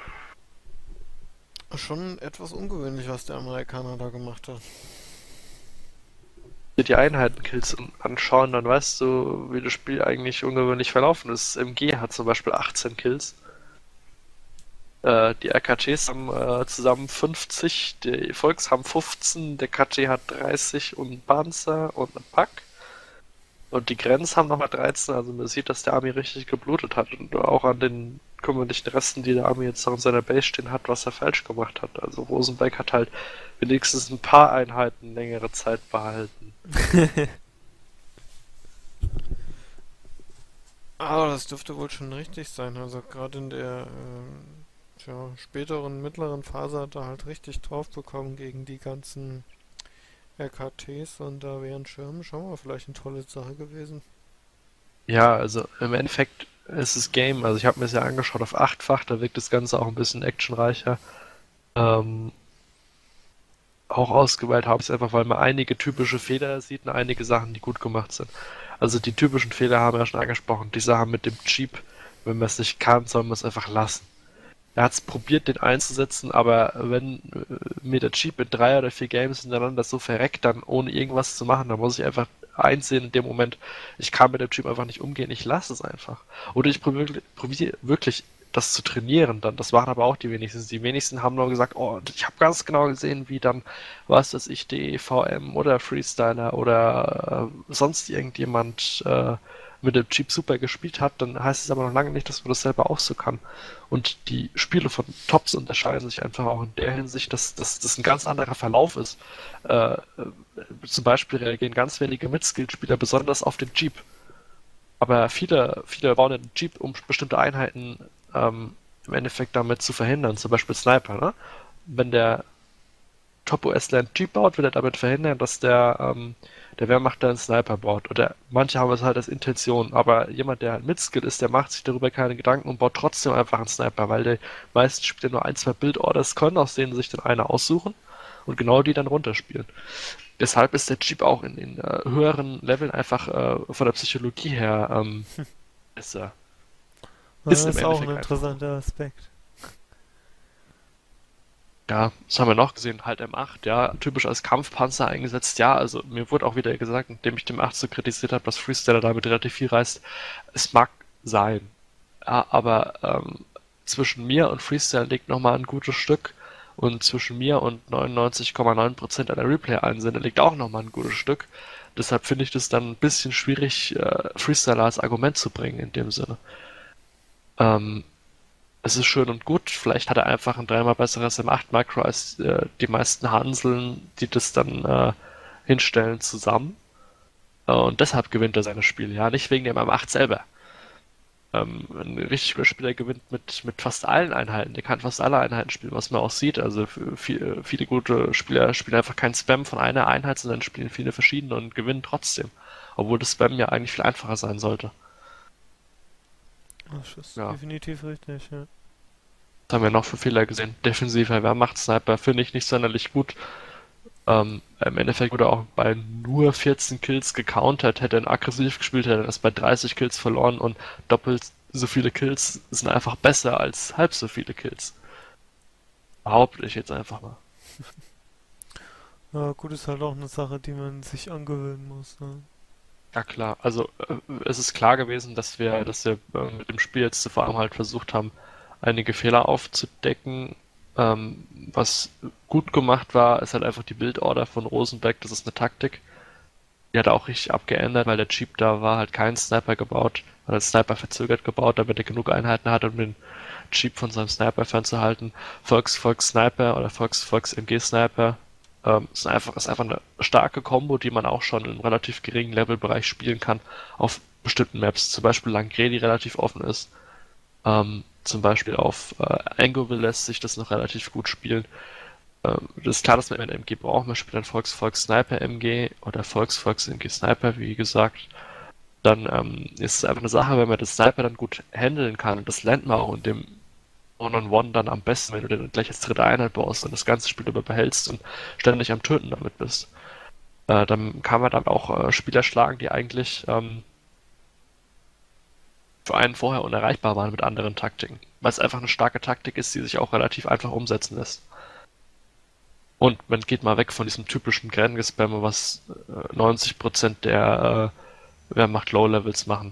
[SPEAKER 1] Schon etwas ungewöhnlich, was der Amerikaner da gemacht hat.
[SPEAKER 2] Dir die Einheitenkills anschauen, dann weißt du, wie das Spiel eigentlich ungewöhnlich verlaufen ist. M G hat zum Beispiel achtzehn Kills. Äh, die R K Ts haben äh, zusammen fünfzig, die Volks haben fünfzehn, der K T hat dreißig und ein Panzer und ein Pack. Und die Grenz haben nochmal dreizehn, also man sieht, dass der Army richtig geblutet hat und auch an den kümmerlichen Resten, die der Army jetzt noch in seiner Base stehen hat, was er falsch gemacht hat. Also Rosenberg hat halt wenigstens ein paar Einheiten längere Zeit behalten.
[SPEAKER 1] Aber das dürfte wohl schon richtig sein. Also gerade in der ähm, tja, späteren, mittleren Phase hat er halt richtig drauf bekommen gegen die ganzen R K Ts und da wären Schirme schon mal vielleicht eine tolle Sache gewesen.
[SPEAKER 2] Ja, also im Endeffekt ist das Game, also ich habe mir das ja angeschaut auf achtfach, da wirkt das Ganze auch ein bisschen actionreicher. Ähm, auch ausgewählt habe ich es einfach, weil man einige typische Fehler sieht und einige Sachen, die gut gemacht sind. Also die typischen Fehler haben wir ja schon angesprochen. Die Sache mit dem Jeep, wenn man es nicht kann, soll man es einfach lassen. Er hat es probiert, den einzusetzen, aber wenn äh, mir der Jeep in drei oder vier Games hintereinander so verreckt, dann ohne irgendwas zu machen, dann muss ich einfach einsehen in dem Moment, ich kann mit dem Jeep einfach nicht umgehen, ich lasse es einfach. Oder ich probiere probier wirklich das zu trainieren dann. Das waren aber auch die wenigsten. Die wenigsten haben nur gesagt, oh, ich habe ganz genau gesehen, wie dann, was weiß ich, D E V M oder Freestyler oder äh, sonst irgendjemand äh, mit dem Jeep super gespielt hat, dann heißt es aber noch lange nicht, dass man das selber auch so kann. Und die Spiele von Tops unterscheiden sich einfach auch in der Hinsicht, dass, dass das ein ganz anderer Verlauf ist. Äh, äh, zum Beispiel reagieren ganz wenige Mitskilled-Spieler besonders auf den Jeep. Aber viele, viele bauen den Jeep, um bestimmte Einheiten ähm, im Endeffekt damit zu verhindern, zum Beispiel Sniper, ne? Wenn der Top-U S-Land Jeep baut, will er damit verhindern, dass der, ähm, der Wehrmachtler einen Sniper baut. Oder manche haben es halt als Intention, aber jemand, der halt mit Skill ist, der macht sich darüber keine Gedanken und baut trotzdem einfach einen Sniper, weil die meisten Spieler nur ein, zwei Build-Orders können, aus denen sie sich dann eine aussuchen und genau die dann runterspielen. Deshalb ist der Jeep auch in den äh, höheren Leveln einfach äh, von der Psychologie her ähm, besser.
[SPEAKER 3] Ja,
[SPEAKER 2] Ist im
[SPEAKER 3] ist auch ein
[SPEAKER 2] Endeffekt einfach so.
[SPEAKER 3] interessanter Aspekt.
[SPEAKER 2] Ja, das haben wir noch gesehen, halt M acht, ja, typisch als Kampfpanzer eingesetzt, ja, also mir wurde auch wieder gesagt, nachdem ich dem acht so kritisiert habe, dass Freestyler damit relativ viel reißt, es mag sein, ja, aber ähm, zwischen mir und Freestyle liegt nochmal ein gutes Stück und zwischen mir und neunundneunzig Komma neun Prozent aller Replay-Einsender liegt auch nochmal ein gutes Stück, deshalb finde ich das dann ein bisschen schwierig, äh, Freestyler als Argument zu bringen in dem Sinne. Ähm, Es ist schön und gut. Vielleicht hat er einfach ein dreimal besseres M acht Makro als äh, die meisten Hanseln, die das dann äh, hinstellen, zusammen. Äh, und deshalb gewinnt er seine Spiele. Ja, nicht wegen dem M acht selber. Ähm, ein richtig guter Spieler gewinnt mit, mit fast allen Einheiten. Der kann fast alle Einheiten spielen, was man auch sieht. Also viel, viele gute Spieler spielen einfach keinen Spam von einer Einheit, sondern spielen viele verschiedene und gewinnen trotzdem. Obwohl das Spam ja eigentlich viel einfacher sein sollte.
[SPEAKER 3] Das ist
[SPEAKER 2] Ja.
[SPEAKER 3] definitiv richtig, ja.
[SPEAKER 2] Was haben wir noch für Fehler gesehen? Defensiver Wehrmacht-Sniper finde ich nicht sonderlich gut. Ähm, im Endeffekt wurde auch bei nur vierzehn Kills gecountert, hätte er aggressiv gespielt, hätte er das bei dreißig Kills verloren und doppelt so viele Kills sind einfach besser als halb so viele Kills. Behaupte ich jetzt einfach mal.
[SPEAKER 3] Ja, gut, ist halt auch eine Sache, die man sich angewöhnen muss, ne?
[SPEAKER 2] Ja klar, also äh, es ist klar gewesen, dass wir, dass wir äh, mit dem Spiel jetzt vor allem halt versucht haben, einige Fehler aufzudecken. Ähm, was gut gemacht war, ist halt einfach die Build-Order von Rosenberg, das ist eine Taktik. Die hat er auch richtig abgeändert, weil der Jeep da war, halt kein Sniper gebaut, weil der Sniper verzögert gebaut, damit er genug Einheiten hat, um den Jeep von seinem Sniper fernzuhalten. Volks, Volks Sniper oder Volks, Volks M G Sniper ähm, ist einfach, ist einfach eine starke Combo, die man auch schon im relativ geringen Levelbereich spielen kann, auf bestimmten Maps. Zum Beispiel Langre, die relativ offen ist. Ähm, zum Beispiel auf äh, Angoville lässt sich das noch relativ gut spielen. Ähm, das ist klar, dass man einen M G braucht. Man spielt dann Volks Volks Sniper M G oder Volks Volks M G Sniper, wie gesagt. Dann ähm, ist es einfach eine Sache, wenn man das Sniper dann gut handeln kann. Und das lernt man auch in dem One-on-One dann am besten, wenn du den gleich als dritte Einheit baust und das ganze Spiel über behältst und ständig am Töten damit bist. Äh, dann kann man dann auch äh, Spieler schlagen, die eigentlich ähm, für einen vorher unerreichbar waren mit anderen Taktiken. Weil es einfach eine starke Taktik ist, die sich auch relativ einfach umsetzen lässt. Und man geht mal weg von diesem typischen Grenngespammer, was äh, neunzig Prozent der äh, Wehrmacht Low-Levels machen.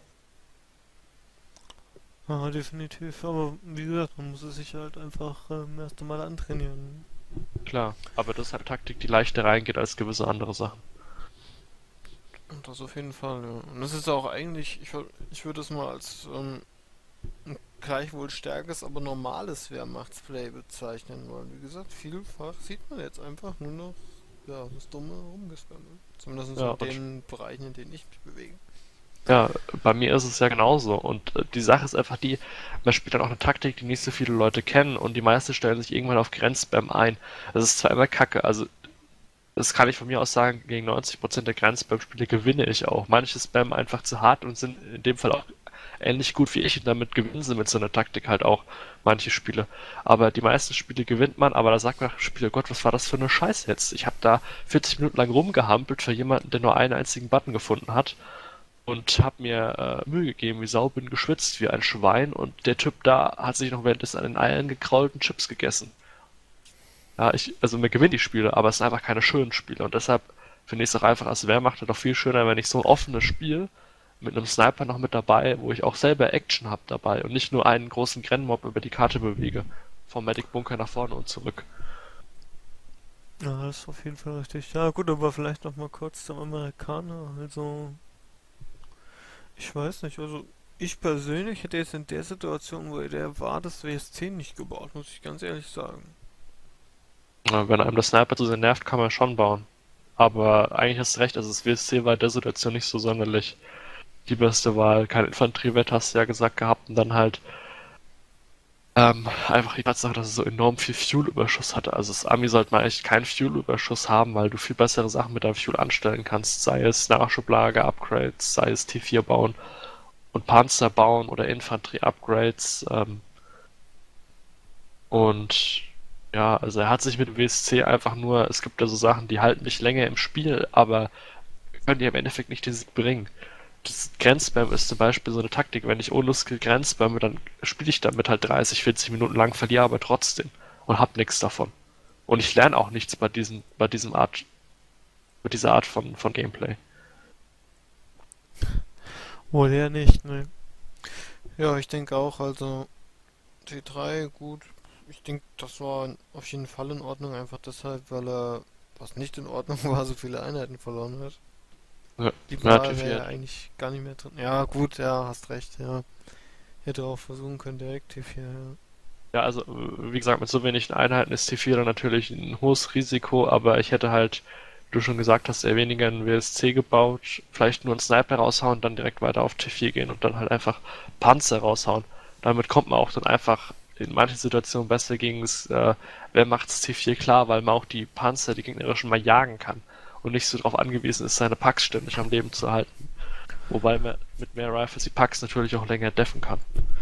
[SPEAKER 3] Ja, definitiv. Aber wie gesagt, man muss es sich halt einfach ähm, erst einmal antrainieren.
[SPEAKER 2] Klar, aber das ist halt Taktik, die leichter reingeht als gewisse andere Sachen.
[SPEAKER 1] Und das auf jeden Fall, ja. Und das ist auch eigentlich, ich, würd- ich würde es mal als ähm, ein gleichwohl stärkes, aber normales Wehrmachtsplay bezeichnen, weil wie gesagt, vielfach sieht man jetzt einfach nur noch ja, das dumme Rumgespamme. Zumindest
[SPEAKER 2] Ja,
[SPEAKER 1] in
[SPEAKER 2] und
[SPEAKER 1] den Bereichen, in denen ich mich bewege.
[SPEAKER 2] ja, bei mir ist es ja genauso. Und äh, die Sache ist einfach die, man spielt dann auch eine Taktik, die nicht so viele Leute kennen und die meisten stellen sich irgendwann auf Grenzspam ein. Das ist zwar immer Kacke, also das kann ich von mir aus sagen, gegen neunzig Prozent der Grenzspam-Spiele gewinne ich auch. Manche spammen einfach zu hart und sind in dem Fall auch ähnlich gut wie ich und damit gewinnen sie mit so einer Taktik halt auch manche Spiele. Aber die meisten Spiele gewinnt man, aber da sagt man nach dem Spiel, oh Gott, was war das für eine Scheiße jetzt? Ich habe da vierzig Minuten lang rumgehampelt für jemanden, der nur einen einzigen Button gefunden hat und habe mir äh, Mühe gegeben, wie Sau, bin geschwitzt wie ein Schwein und der Typ da hat sich noch währenddessen an den Eiern gekrault und Chips gegessen. Ja, ich, also mir gewinnen die Spiele, aber es sind einfach keine schönen Spiele und deshalb finde ich es auch einfach als Wehrmacht doch viel schöner, wenn ich so ein offenes Spiel mit einem Sniper noch mit dabei, wo ich auch selber Action habe dabei und nicht nur einen großen Grennmob über die Karte bewege. Vom Medic Bunker nach vorne und zurück.
[SPEAKER 3] Ja, das ist auf jeden Fall richtig. Ja, gut, aber vielleicht noch mal kurz zum Amerikaner. Also, ich weiß nicht, also ich persönlich hätte jetzt in der Situation, wo der war, das W S zehn nicht gebaut, muss ich ganz ehrlich sagen.
[SPEAKER 2] Ja, wenn einem der Sniper zu sehr nervt, kann man schon bauen. Aber eigentlich hast du recht, also das W S C war in der Situation nicht so sonderlich die beste Wahl. Kein Infanteriewert, hast du ja gesagt gehabt. Und dann halt ähm, einfach die Tatsache, dass es so enorm viel Fuel-Überschuss hatte. Also das Ami sollte man eigentlich keinen Fuel-Überschuss haben, weil du viel bessere Sachen mit deinem Fuel anstellen kannst. Sei es Nachschublager, Upgrades, sei es T vier bauen und Panzer bauen oder Infanterie-Upgrades. Ähm, und ja, also er hat sich mit dem W S C einfach nur, es gibt ja so Sachen, die halten nicht länger im Spiel, aber können dir im Endeffekt nicht den Sieg bringen. Das Grenzspam ist zum Beispiel so eine Taktik, wenn ich ohne Skill Grenzspam, dann spiele ich damit halt dreißig, vierzig Minuten lang, verliere aber trotzdem und hab nichts davon. Und ich lerne auch nichts bei diesem, bei diesem Art, bei dieser Art von, von Gameplay.
[SPEAKER 3] Wohl eher nicht, ne. Ja, ich denke auch, also T drei, gut. Ich denke, das war auf jeden Fall in Ordnung, einfach deshalb, weil er, was nicht in Ordnung war, so viele Einheiten verloren hat.
[SPEAKER 2] Ja,
[SPEAKER 3] Die
[SPEAKER 2] ja,
[SPEAKER 3] Wahl wäre
[SPEAKER 2] T vier.
[SPEAKER 3] ja eigentlich gar nicht mehr drin. Ja, gut, ja, hast recht, ja. Hätte auch versuchen können, direkt T vier, ja.
[SPEAKER 2] Ja, also, äh, wie gesagt, mit so wenigen Einheiten ist T vier dann natürlich ein hohes Risiko, aber ich hätte halt, wie du schon gesagt hast, eher weniger einen W S C gebaut, vielleicht nur einen Sniper raushauen, dann direkt weiter auf T vier gehen und dann halt einfach Panzer raushauen. Damit kommt man auch dann einfach in manchen Situationen besser gegen das, äh, wer macht's T vier klar, weil man auch die Panzer, die gegnerischen mal jagen kann und nicht so darauf angewiesen ist, seine Packs ständig am Leben zu halten. Wobei man mit mehr Rifles die Packs natürlich auch länger deffen kann.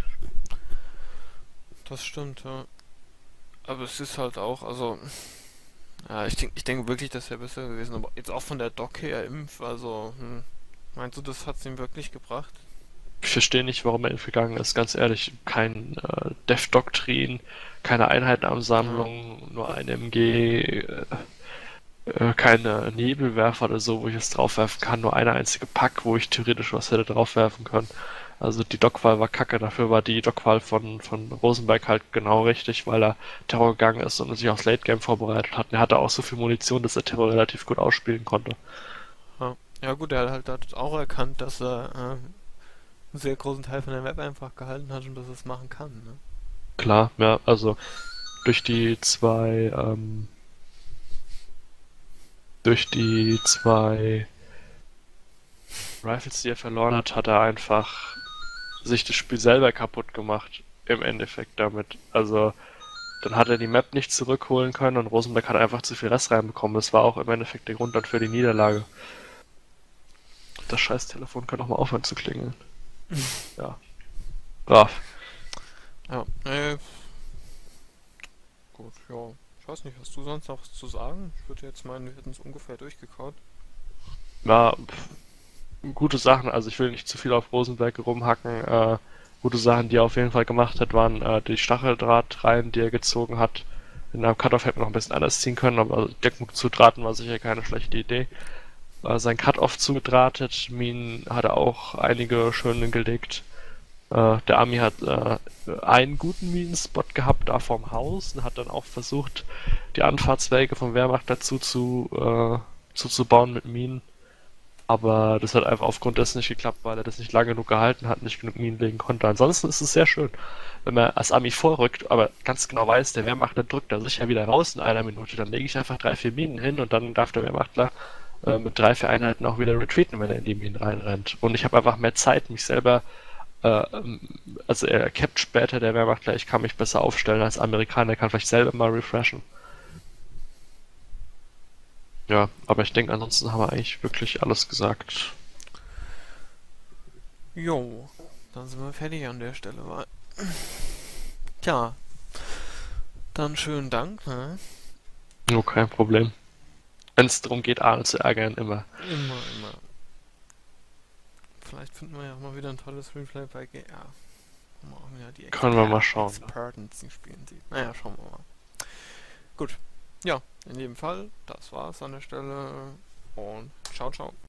[SPEAKER 3] Das stimmt, ja. Aber es ist halt auch, also, ja, ich denke ich denke wirklich, das wäre besser gewesen. Aber jetzt auch von der Doc her, Impf, also, hm, meinst du, das hat's ihm wirklich gebracht?
[SPEAKER 2] Ich verstehe nicht, warum er gegangen ist, ganz ehrlich. Kein äh, Dev-Doktrin, keine
[SPEAKER 3] Ja,
[SPEAKER 2] Einheitenansammlung, nur ein M G, äh, äh, keine Nebelwerfer oder so, wo ich es draufwerfen kann, nur eine einzige Pack, wo ich theoretisch was hätte draufwerfen können. Also die Dockwahl war kacke, dafür war die Dockwahl von, von Rosenberg halt genau richtig, weil er Terror gegangen ist und sich aufs Late Game vorbereitet hat. Und er hatte auch so viel Munition, dass er Terror relativ gut ausspielen konnte.
[SPEAKER 3] ja. Ja gut, er hat halt hat auch erkannt, dass er äh, einen sehr großen Teil von der Map einfach gehalten hat und dass er es machen kann, ne?
[SPEAKER 2] Klar, ja, also durch die zwei, ähm, durch die zwei Rifles, die er verloren hat, hat er einfach sich das Spiel selber kaputt gemacht. Im Endeffekt damit. Also, dann hat er die Map nicht zurückholen können und Rosenberg hat einfach zu viel Rest reinbekommen. Das war auch im Endeffekt der Grund dann für die Niederlage. Das scheiß Telefon kann doch mal aufhören zu klingeln. Ja. Brav.
[SPEAKER 3] Ja, äh, gut, ja. Ich weiß nicht, hast du sonst noch was zu sagen? Ich würde jetzt meinen, wir hätten es ungefähr durchgekaut.
[SPEAKER 2] Ja, pff, gute Sachen. Also, ich will nicht zu viel auf Rosenberg rumhacken. Äh, gute Sachen, die er auf jeden Fall gemacht hat, waren äh, die Stacheldrahtreihen, die er gezogen hat. In einem Cut-Off hätte man noch ein bisschen anders ziehen können, aber Deckung zu drahten war sicher keine schlechte Idee. Äh, sein Cut-Off zugedrahtet, Minen hat er auch einige schöne gelegt. Äh, der Ami hat äh, einen guten Minenspot gehabt, da vorm Haus, und hat dann auch versucht, die Anfahrtswege vom Wehrmacht dazu zu, äh, zuzubauen mit Minen. Aber das hat einfach aufgrund dessen nicht geklappt, weil er das nicht lange genug gehalten hat, nicht genug Minen legen konnte. Ansonsten ist es sehr schön, wenn man als Ami vorrückt, aber ganz genau weiß, der Wehrmachtler drückt da sicher wieder raus in einer Minute, dann lege ich einfach drei, vier Minen hin und dann darf der Wehrmachtler äh, mit drei, vier Einheiten auch wieder retreaten, wenn er in die Minen reinrennt. Und ich habe einfach mehr Zeit, mich selber, äh, ähm, also er capt später der Wehrmachtler, ich kann mich besser aufstellen als Amerikaner, kann vielleicht selber mal refreshen. Ja, aber ich denke, ansonsten haben wir eigentlich wirklich alles gesagt.
[SPEAKER 3] Jo, dann sind wir fertig an der Stelle, wa? Tja, dann schönen Dank, ne?
[SPEAKER 2] Nur kein Problem. Wenn es darum geht, Arne zu ärgern, immer.
[SPEAKER 3] Immer, immer. Vielleicht finden wir ja auch mal wieder ein tolles Replay bei G R. Wo man auch wieder die
[SPEAKER 2] Können wir
[SPEAKER 3] Exper
[SPEAKER 2] mal schauen.
[SPEAKER 3] Experten spielen sieht. Naja, schauen wir mal. Gut. Ja, in jedem Fall, das war's an der Stelle. Und ciao, ciao.